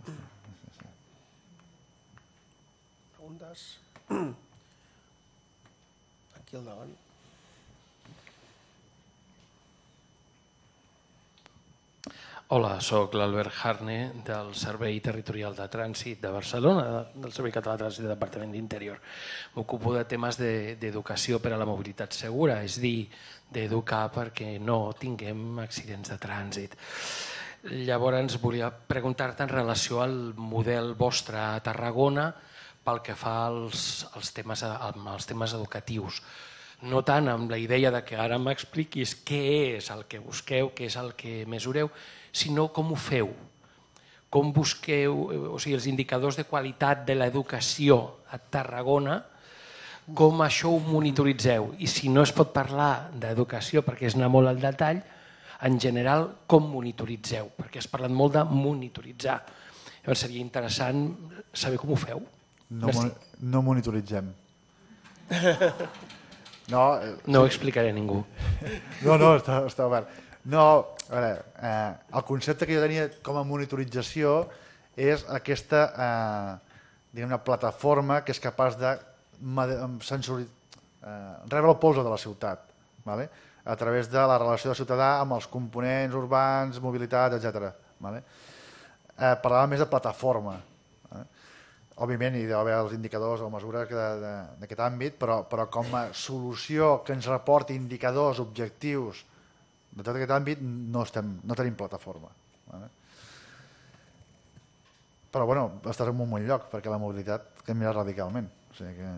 Preguntes? Aquí al davant. Hola, soc l'Albert Harne del Servei Territorial de Trànsit de Barcelona, del Servei Català de Trànsit del Departament d'Interior. M'ocupo de temes d'educació per a la mobilitat segura, és dir, d'educar perquè no tinguem accidents de trànsit. Llavors, volia preguntar-te en relació al model vostre a Tarragona pel que fa als temes educatius. No tant amb la idea de que ara m'expliquis què és el que busqueu, què és el que mesureu, sinó com ho feu, com busqueu, o sigui, els indicadors de qualitat de l'educació a Tarragona, com això ho monitoritzeu. I si no es pot parlar d'educació perquè és anar molt al detall, en general, com monitoritzeu? Perquè has parlat molt de monitoritzar. Llavors seria interessant saber com ho feu. No monitoritzem. No ho explicaré a ningú. No, està obert. No, a veure, el concepte que jo tenia com a monitorització és aquesta plataforma que és capaç de rebre el polso de la ciutat, a través de la relació del ciutadà amb els components urbans, mobilitat, etc. Parlava més de plataforma. Òbviament hi deu haver els indicadors o mesures d'aquest àmbit, però com a solució que ens reporti indicadors objectius de tot aquest àmbit no tenim plataforma. Però bueno, estàs en un bon lloc perquè la mobilitat canvia radicalment. O sigui que...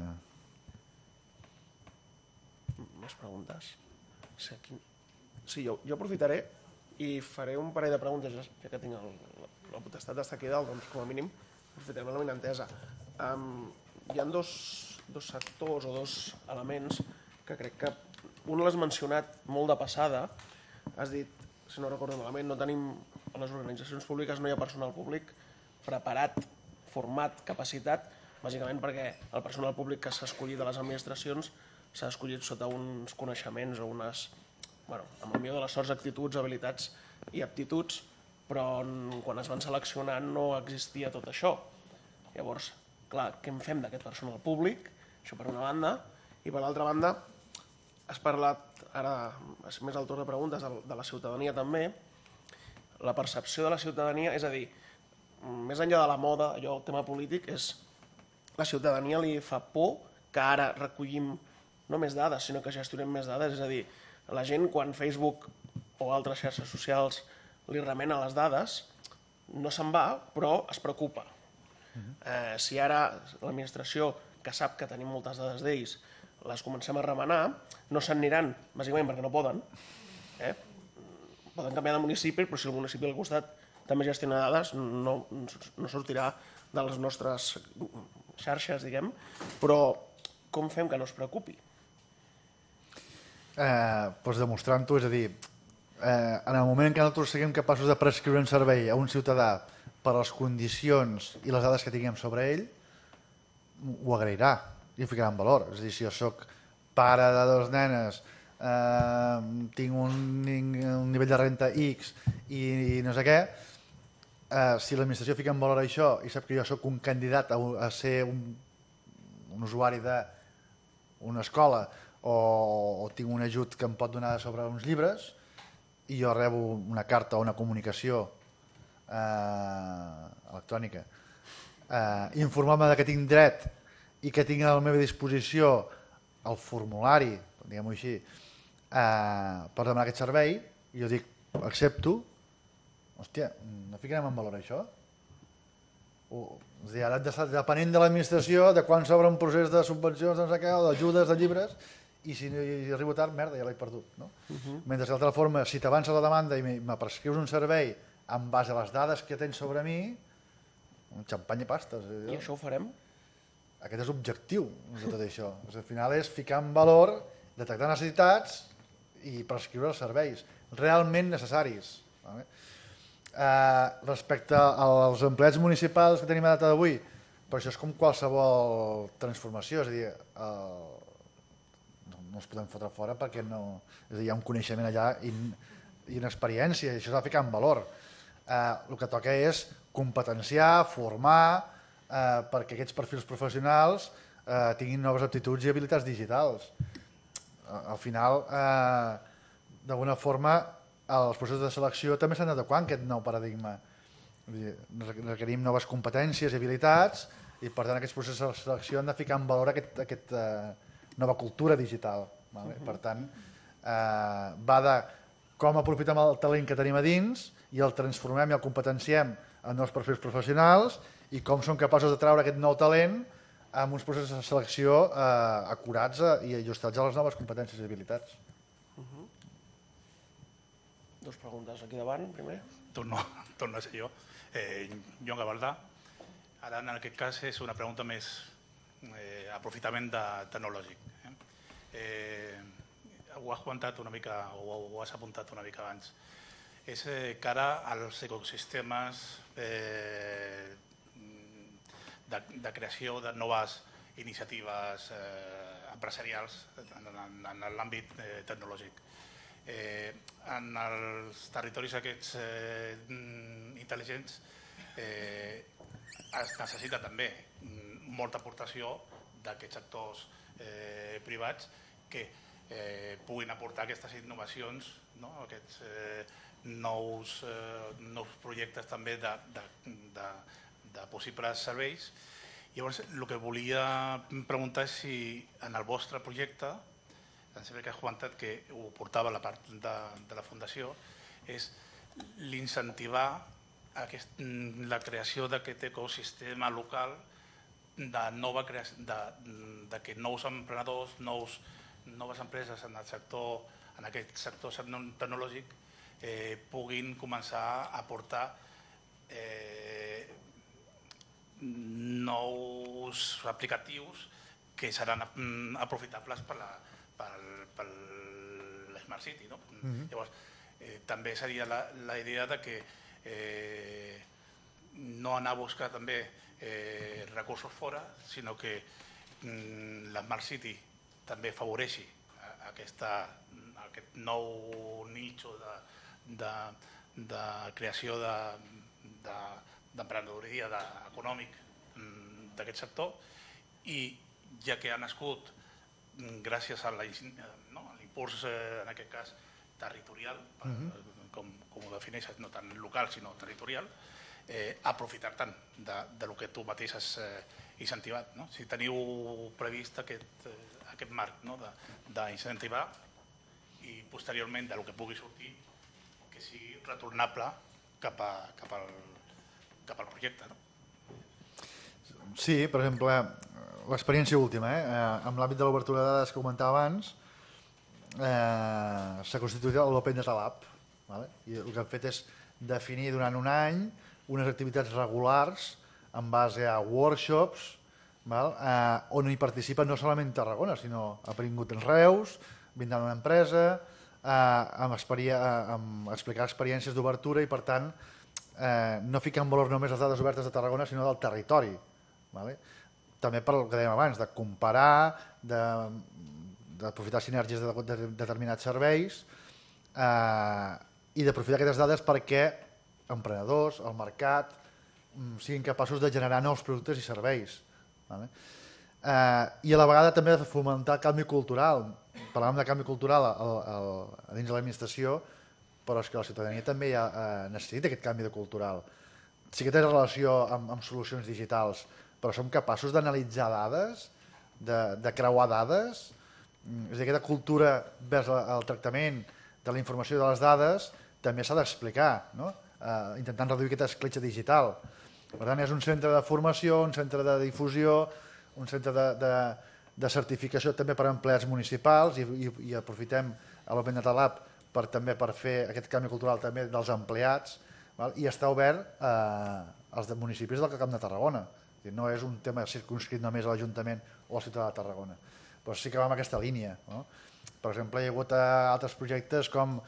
Més preguntes? Sí, jo aprofitaré i faré un parell de preguntes, ja que tinc la potestat d'estar aquí dalt, doncs com a mínim aprofitarem la benentesa. Hi ha dos sectors o dos elements que crec que un l'has mencionat molt de passada. Has dit, si no recordo malament, no tenim a les organitzacions públiques, no hi ha personal públic preparat, format, capacitat, bàsicament perquè el personal públic que s'ha escollit de les administracions s'ha escollit sota uns coneixements o unes, amb el millor de les sorts, actituds, habilitats i aptituds, però quan es van seleccionar no existia tot això. Llavors, clar, què en fem d'aquest personal públic? Això per una banda. I per l'altra banda, has parlat, ara és més el torn de preguntes, de la ciutadania també. La percepció de la ciutadania, és a dir, més enllà de la moda, allò, el tema polític, és la ciutadania li fa por que ara recollim no més dades, sinó que gestionem més dades. És a dir, la gent quan Facebook o altres xarxes socials li remena les dades, no se'n va, però es preocupa. Si ara l'administració, que sap que tenim moltes dades d'ells, les comencem a remenar, no se'n aniran, bàsicament perquè no poden. Poden canviar de municipi, però si el municipi al costat també gestiona dades, no sortirà de les nostres xarxes, diguem, però com fem que no es preocupi? Doncs demostrant-ho, és a dir, en el moment en què nosaltres siguem capaços de prescriure un servei a un ciutadà per les condicions i les dades que tinguem sobre ell, ho agrairà i ho ficarà en valor. És a dir, si jo soc pare de dos nenes, tinc un nivell de renta X i no sé què, si l'administració fica en valor això i sap que jo soc un candidat a ser un usuari d'una escola o tinc un ajut que em pot donar sobre uns llibres i jo rebo una carta o una comunicació electrònica informant-me que tinc dret i que tinc a la meva disposició el formulari, diguem-ho així, per demanar aquest servei, i jo dic, accepto, hòstia, no ficarem en valor això? És a dir, ara depenent de l'administració, de quan s'obre un procés de subvencions, o d'ajudes, de llibres, i si arribo tard, merda, ja l'he perdut. Mentre que d'altra forma, si t'avança la demanda i me prescrius un servei en base a les dades que tens sobre mi, un xampany i pastes. I això ho farem? Aquest és l'objectiu de tot això. Al final és ficar en valor, detectar necessitats i prescriure els serveis realment necessaris. Respecte als empleats municipals que tenim a data d'avui, però això és com qualsevol transformació, és a dir, no els podem fotre fora perquè hi ha un coneixement allà i una experiència, i això s'ha de ficar en valor. El que toca és competenciar, formar, perquè aquests perfils professionals tinguin noves aptituds i habilitats digitals. Al final, d'alguna forma, els processos de selecció també s'han d'adequar a aquest nou paradigma. Requerim noves competències i habilitats i, per tant, aquests processos de selecció han de ficar en valor aquesta nova cultura digital. Per tant, va de com aprofitem el talent que tenim a dins i el transformem i el competenciem en nous perfils professionals i com som capaços de treure aquest nou talent amb uns processos de selecció acurats i ajustats a les noves competències i habilitats. Dos preguntes aquí davant, primer. Torno a ser jo. Joan Gavaldà. Ara, en aquest cas, és una pregunta més aprofitament tecnològic. Ho has comentat una mica, o ho has apuntat una mica abans. És cara als ecosistemes de creació de noves iniciatives empresarials en l'àmbit tecnològic. En els territoris aquests intel·ligents es necessita també molta aportació d'aquests actors privats que puguin aportar aquestes innovacions, aquests nous projectes també de possibles serveis. Llavors, el que volia preguntar és si en el vostre projecte em sembla que has comentat que ho portava la part de la Fundació, és l'incentivar la creació d'aquest ecosistema local de que nous emprenedors, noves empreses en aquest sector tecnològic puguin començar a aportar nous aplicatius que seran aprofitables per l'Smart City. Llavors, també seria la idea de que no anar a buscar també recursos fora, sinó que l'Smart City també afavoreixi aquest nou nicho de creació d'emprenedoria econòmic d'aquest sector, i ja que ha nascut gràcies a l'impuls, en aquest cas, territorial, com ho defineixes, no tant local sinó territorial, aprofitar tant del que tu mateix has incentivat. Si teniu previst aquest marc d'incentivar i posteriorment del que pugui sortir que sigui retornable cap al projecte. Sí, per exemple, l'experiència última, amb l'àmbit de l'obertura de dades que comentava abans, s'ha constituït l'Open Data Lab, i el que hem fet és definir durant un any unes activitats regulars en base a workshops on hi participen no solament Tarragona, sinó ha vingut en Reus, vindrà una empresa, amb explicar experiències d'obertura i, per tant, no ficar en valor només les dades obertes de Tarragona, sinó del territori. També per el que dèiem abans, de comparar, d'aprofitar sinergies de determinats serveis i d'aprofitar aquestes dades perquè emprenedors, el mercat, siguin capaços de generar nous productes i serveis. I a la vegada també de fomentar el canvi cultural. Parlàvem de canvi cultural a dins de l'administració, però és que la ciutadania també necessita aquest canvi cultural. Sí que té relació amb solucions digitals, però som capaços d'analitzar dades, de creuar dades. És a dir, aquesta cultura vers el tractament de la informació i de les dades també s'ha d'explicar, intentant reduir aquesta escletxa digital. Per tant, és un centre de formació, un centre de difusió, un centre de certificació també per a empleats municipals, i aprofitem l'Open Data Lab també per fer aquest canvi cultural també dels empleats, i està obert als municipis del Camp de Tarragona. No és un tema circunscrit només a l'Ajuntament o a la ciutat de Tarragona, però sí que va en aquesta línia. Per exemple, hi ha hagut altres projectes com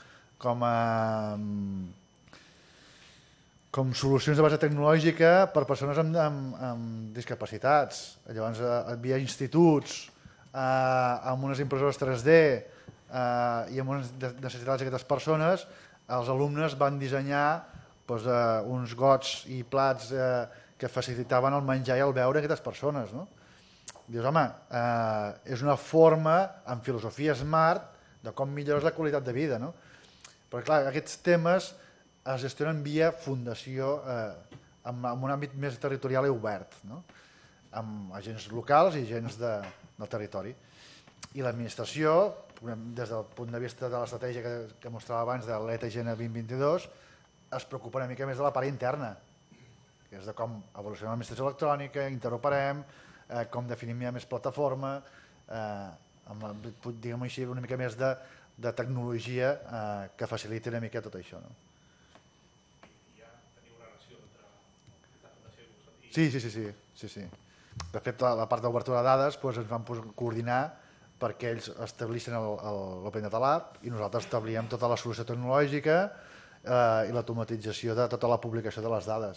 solucions de base tecnològica per a persones amb discapacitats. Llavors, via instituts, amb unes impressores 3D i amb unes necessitats d'aquestes persones, els alumnes van dissenyar uns gots i plats que facilitaven el menjar i el beure a aquestes persones. Dius, home, és una forma, amb filosofia smart, de com millores la qualitat de vida. Però, clar, aquests temes es gestionen via fundació en un àmbit més territorial i obert, amb agents locals i agents del territori. I l'administració, des del punt de vista de l'estratègia que mostrava abans de l'ETGN 2022, es preocupa una mica més de la part interna, que és de com evoluciona l'administració electrònica, interoperem, com definim més plataforma, diguem-ho així, una mica més de tecnologia que faciliti una mica tot això. Ja teniu relació entre la Fundació i... Sí. De fet, la part d'obertura de dades ens vam coordinar perquè ells establissin l'Open Data Lab i nosaltres establíem tota la solució tecnològica i l'automatització de tota la publicació de les dades.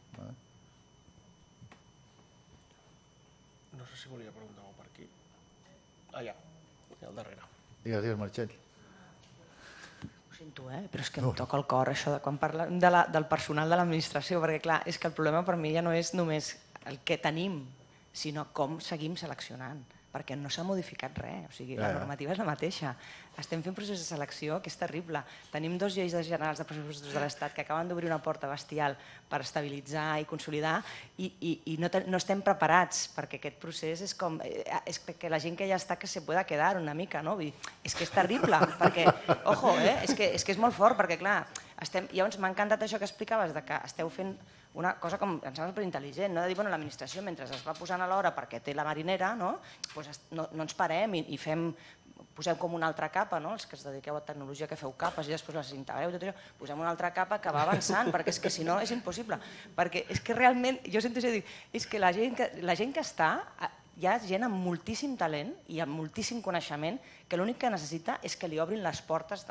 No sé si volia preguntar alguna per aquí. Ja, al darrere. Digues, Meritxell. Ho sento, però és que em toca el cor això de quan parlem del personal de l'administració, perquè clar, és que el problema per mi ja no és només el que tenim, sinó com seguim seleccionant. perquè no s'ha modificat res, o sigui, la normativa és la mateixa. Estem fent procés de selecció que és terrible. Tenim 2 lleis generals de pressupostos de l'Estat que acaben d'obrir una porta bestial per estabilitzar i consolidar i no estem preparats perquè aquest procés és com... És que la gent que ja està que se pueda quedar una mica, no? És que és terrible, perquè, ojo, és que és molt fort, perquè clar, llavors m'ha encantat això que explicaves, que esteu fent una cosa com, em sembla superintel·ligent, no? De dir, bueno, l'administració mentre es va posant a l'hora perquè té la marinera, no ens parem i posem com una altra capa, els que es dediqueu a tecnologia que feu capes i després les integreu, posem una altra capa que va avançant, perquè és que si no és impossible. Perquè és que realment, jo sento això, és que la gent que està, hi ha gent amb moltíssim talent i amb moltíssim coneixement que l'únic que necessita és que li obrin les portes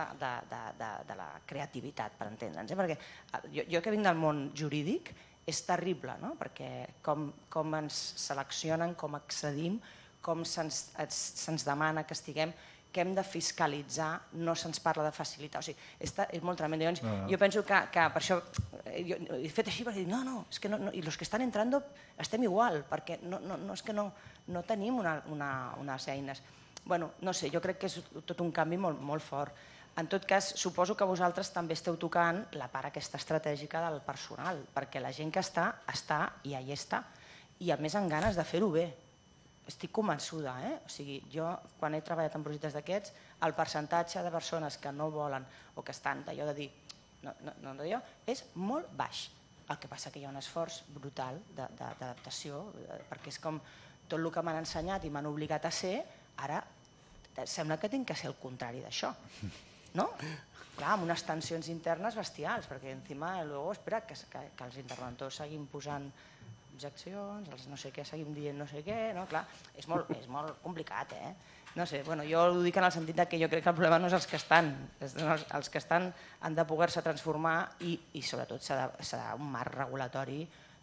de la creativitat, per entendre'ns. Perquè jo que vinc del món jurídic és terrible, perquè com ens seleccionen, com accedim, com se'ns demana que estiguem, que hem de fiscalitzar, no se'ns parla de facilitar. O sigui, és molt tremendo. Jo penso que per això he fet així per dir, no, és que no, i els que estan entrant estem igual, perquè és que no tenim unes eines. Bueno, no sé, jo crec que és tot un canvi molt fort. En tot cas, suposo que vosaltres també esteu tocant la part aquesta estratègica del personal, perquè la gent que està i allà està, i a més amb ganes de fer-ho bé. Estic convençuda, o sigui, jo quan he treballat en projectes d'aquests, el percentatge de persones que no volen o que estan d'allò de dir no d'allò és molt baix. El que passa que hi ha un esforç brutal d'adaptació, perquè és com tot el que m'han ensenyat i m'han obligat a ser, ara sembla que tinc que ser el contrari d'això, no? Clar, amb unes tensions internes bestials, perquè encima, espera, que els interventors seguim posant objeccions, els no sé què, seguim dient no sé què, no? Clar, és molt complicat, No sé, jo ho dic en el sentit que jo crec que el problema no és els que estan, els que estan han de poder-se transformar i sobretot s'ha d'un marc regulatori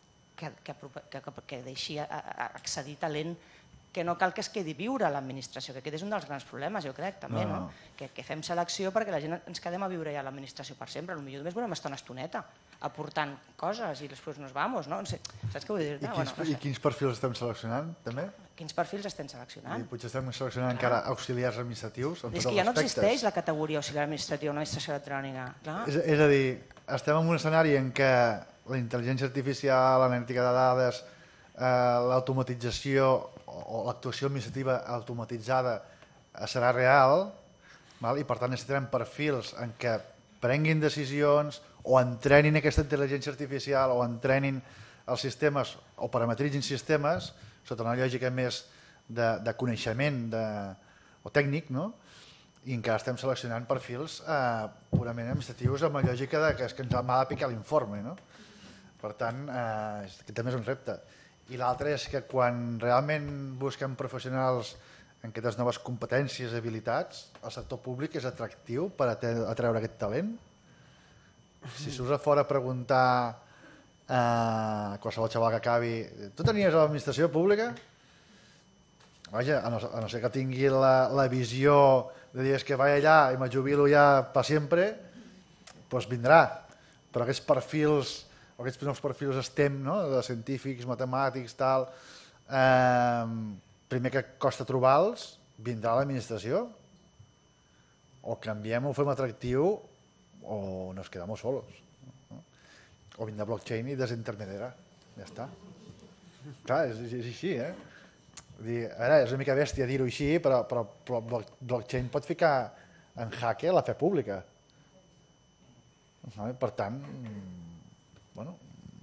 que deixi accedir talent que no cal que es quedi viure a l'administració, que aquest és un dels grans problemes, jo crec, també, no? Que fem selecció perquè la gent ens quedem a viure ja a l'administració per sempre, potser només volem estar una estoneta aportant coses i després nos vamos, no? Saps què vull dir? I quins perfils estem seleccionant, també? Quins perfils estem seleccionant? Potser estem seleccionant encara auxiliars administratius, en tots els aspectes. És que ja no existeix la categoria auxiliar administratiu en l'administració electrònica. És a dir, estem en un escenari en què la intel·ligència artificial, l'analítica de dades, l'automatització o l'actuació administrativa automatitzada serà real i per tant necessitarem perfils en què prenguin decisions o entrenin aquesta intel·ligència artificial o entrenin els sistemes o parametritzin sistemes sota una lògica més de coneixement o tècnic, i encara estem seleccionant perfils purament administratius amb la lògica que ens m'ha de picar l'informe. Per tant, aquest també és un repte. I l'altre és que quan realment busquem professionals en aquestes noves competències i habilitats, el sector públic és atractiu per atreure aquest talent. Si surts a fora a preguntar a qualsevol xaval que acabi tu tenies a l'administració pública? Vaja, a no ser que tingui la visió de dir que vaig allà i me jubilo ja per sempre, doncs vindrà. Però aquests perfils aquests nous perfils STEM, de científics, matemàtics, tal, primer que costa trobar-los, vindrà a l'administració. O canviem, ho fem atractiu, o nos quedamos solos. O vindrà blockchain i desintermediarà. Ja està. Clar, és així, A veure, és una mica bèstia dir-ho així, però blockchain pot ficar en jaque la fe pública. Per tant, bueno,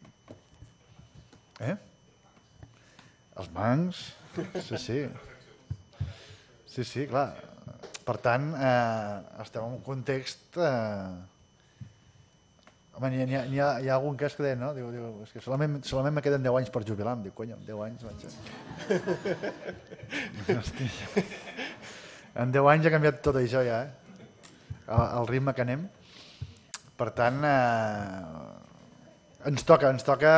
els bancs, sí, clar. Per tant, estem en un context... Home, hi ha algun cas que deia, no? Diu, és que solament me queden 10 anys per jubilar. Em diu, cony, 10 anys vaig... Hòstia. En 10 anys ha canviat tot això ja, el ritme que anem. Per tant, ens toca...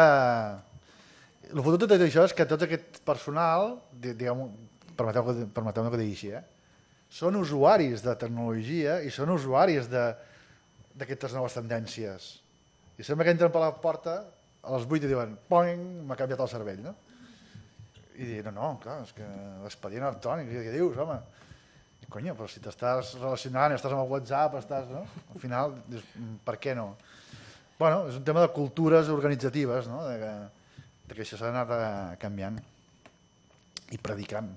El futur de tot això és que tot aquest personal, permeteu-me que digui així, són usuaris de tecnologia i són usuaris d'aquestes noves tendències. I sembla que entren per la porta a les 8 i diuen poing, m'ha canviat el cervell, no? I dir, no, clar, és que l'expedient electrònic, què dius, home? I conya, però si t'estàs relacionant, estàs amb el WhatsApp, estàs, no? Al final, dius, per què no? Bueno, és un tema de cultures organitzatives, no? De que això s'ha d'anar canviant i predicant.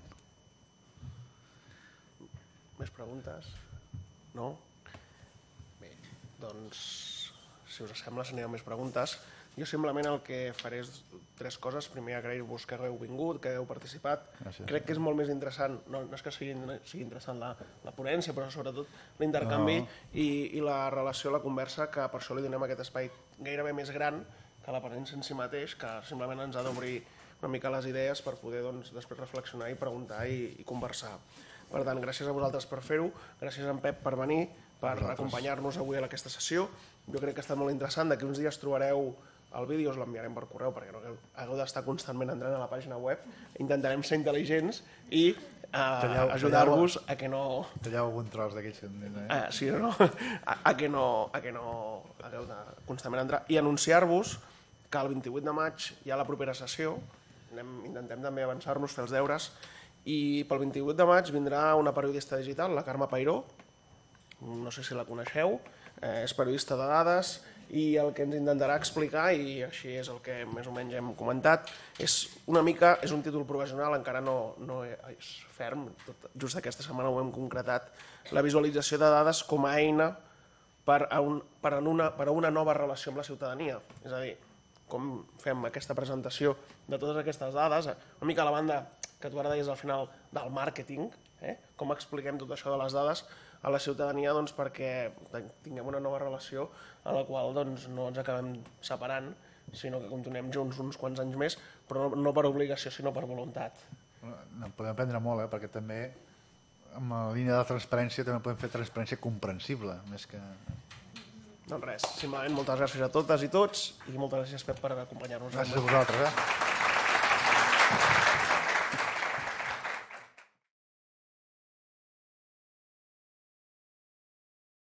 Més preguntes? No? Bé, doncs, si us sembla, s'aniran més preguntes. Jo simplement el que faré és 3 coses. Primer, agrair-vos que hagueu vingut, que hagueu participat. Gràcies. Crec que és molt més interessant, no és que sigui interessant la ponència, però sobretot l'intercanvi i la relació, la conversa, que per això li donem aquest espai gairebé més gran que la ponència en si mateix, que simplement ens ha d'obrir una mica les idees per poder després reflexionar i preguntar i conversar. Per tant, gràcies a vosaltres per fer-ho, gràcies a en Pep per venir, per acompanyar-nos avui a aquesta sessió. Jo crec que ha estat molt interessant. D'aquí uns dies trobareu el vídeo, us l'enviarem per correu perquè no hagueu d'estar constantment entrant a la pàgina web. Intentarem ser intel·ligents i ajudar-vos a que no... Talleu algun tros d'aquells que... Sí o no? A que no hagueu de constantment entrar. I anunciar-vos que el 28 de maig hi ha la propera sessió. Intentem també avançar-nos, fer els deures. I pel 28 de maig vindrà una periodista digital, la Carme Peiró. No sé si la coneixeu. És periodista de dades i el que ens intentarà explicar, i així és el que més o menys hem comentat, és una mica, és un títol provisional, encara no és ferm, just aquesta setmana ho hem concretat, la visualització de dades com a eina per a una nova relació amb la ciutadania. És a dir, com fem aquesta presentació de totes aquestes dades, una mica a la banda que tu ara deies al final del màrqueting, com expliquem tot això de les dades a la ciutadania perquè tinguem una nova relació a la qual no ens acabem separant, sinó que continuem junts uns quants anys més, però no per obligació, sinó per voluntat. En podem aprendre molt, perquè també amb la línia de transparència també podem fer transparència comprensible, més que... Doncs res, simplement moltes gràcies a totes i tots i moltes gràcies, Pep, per acompanyar-nos. Gràcies a vosaltres.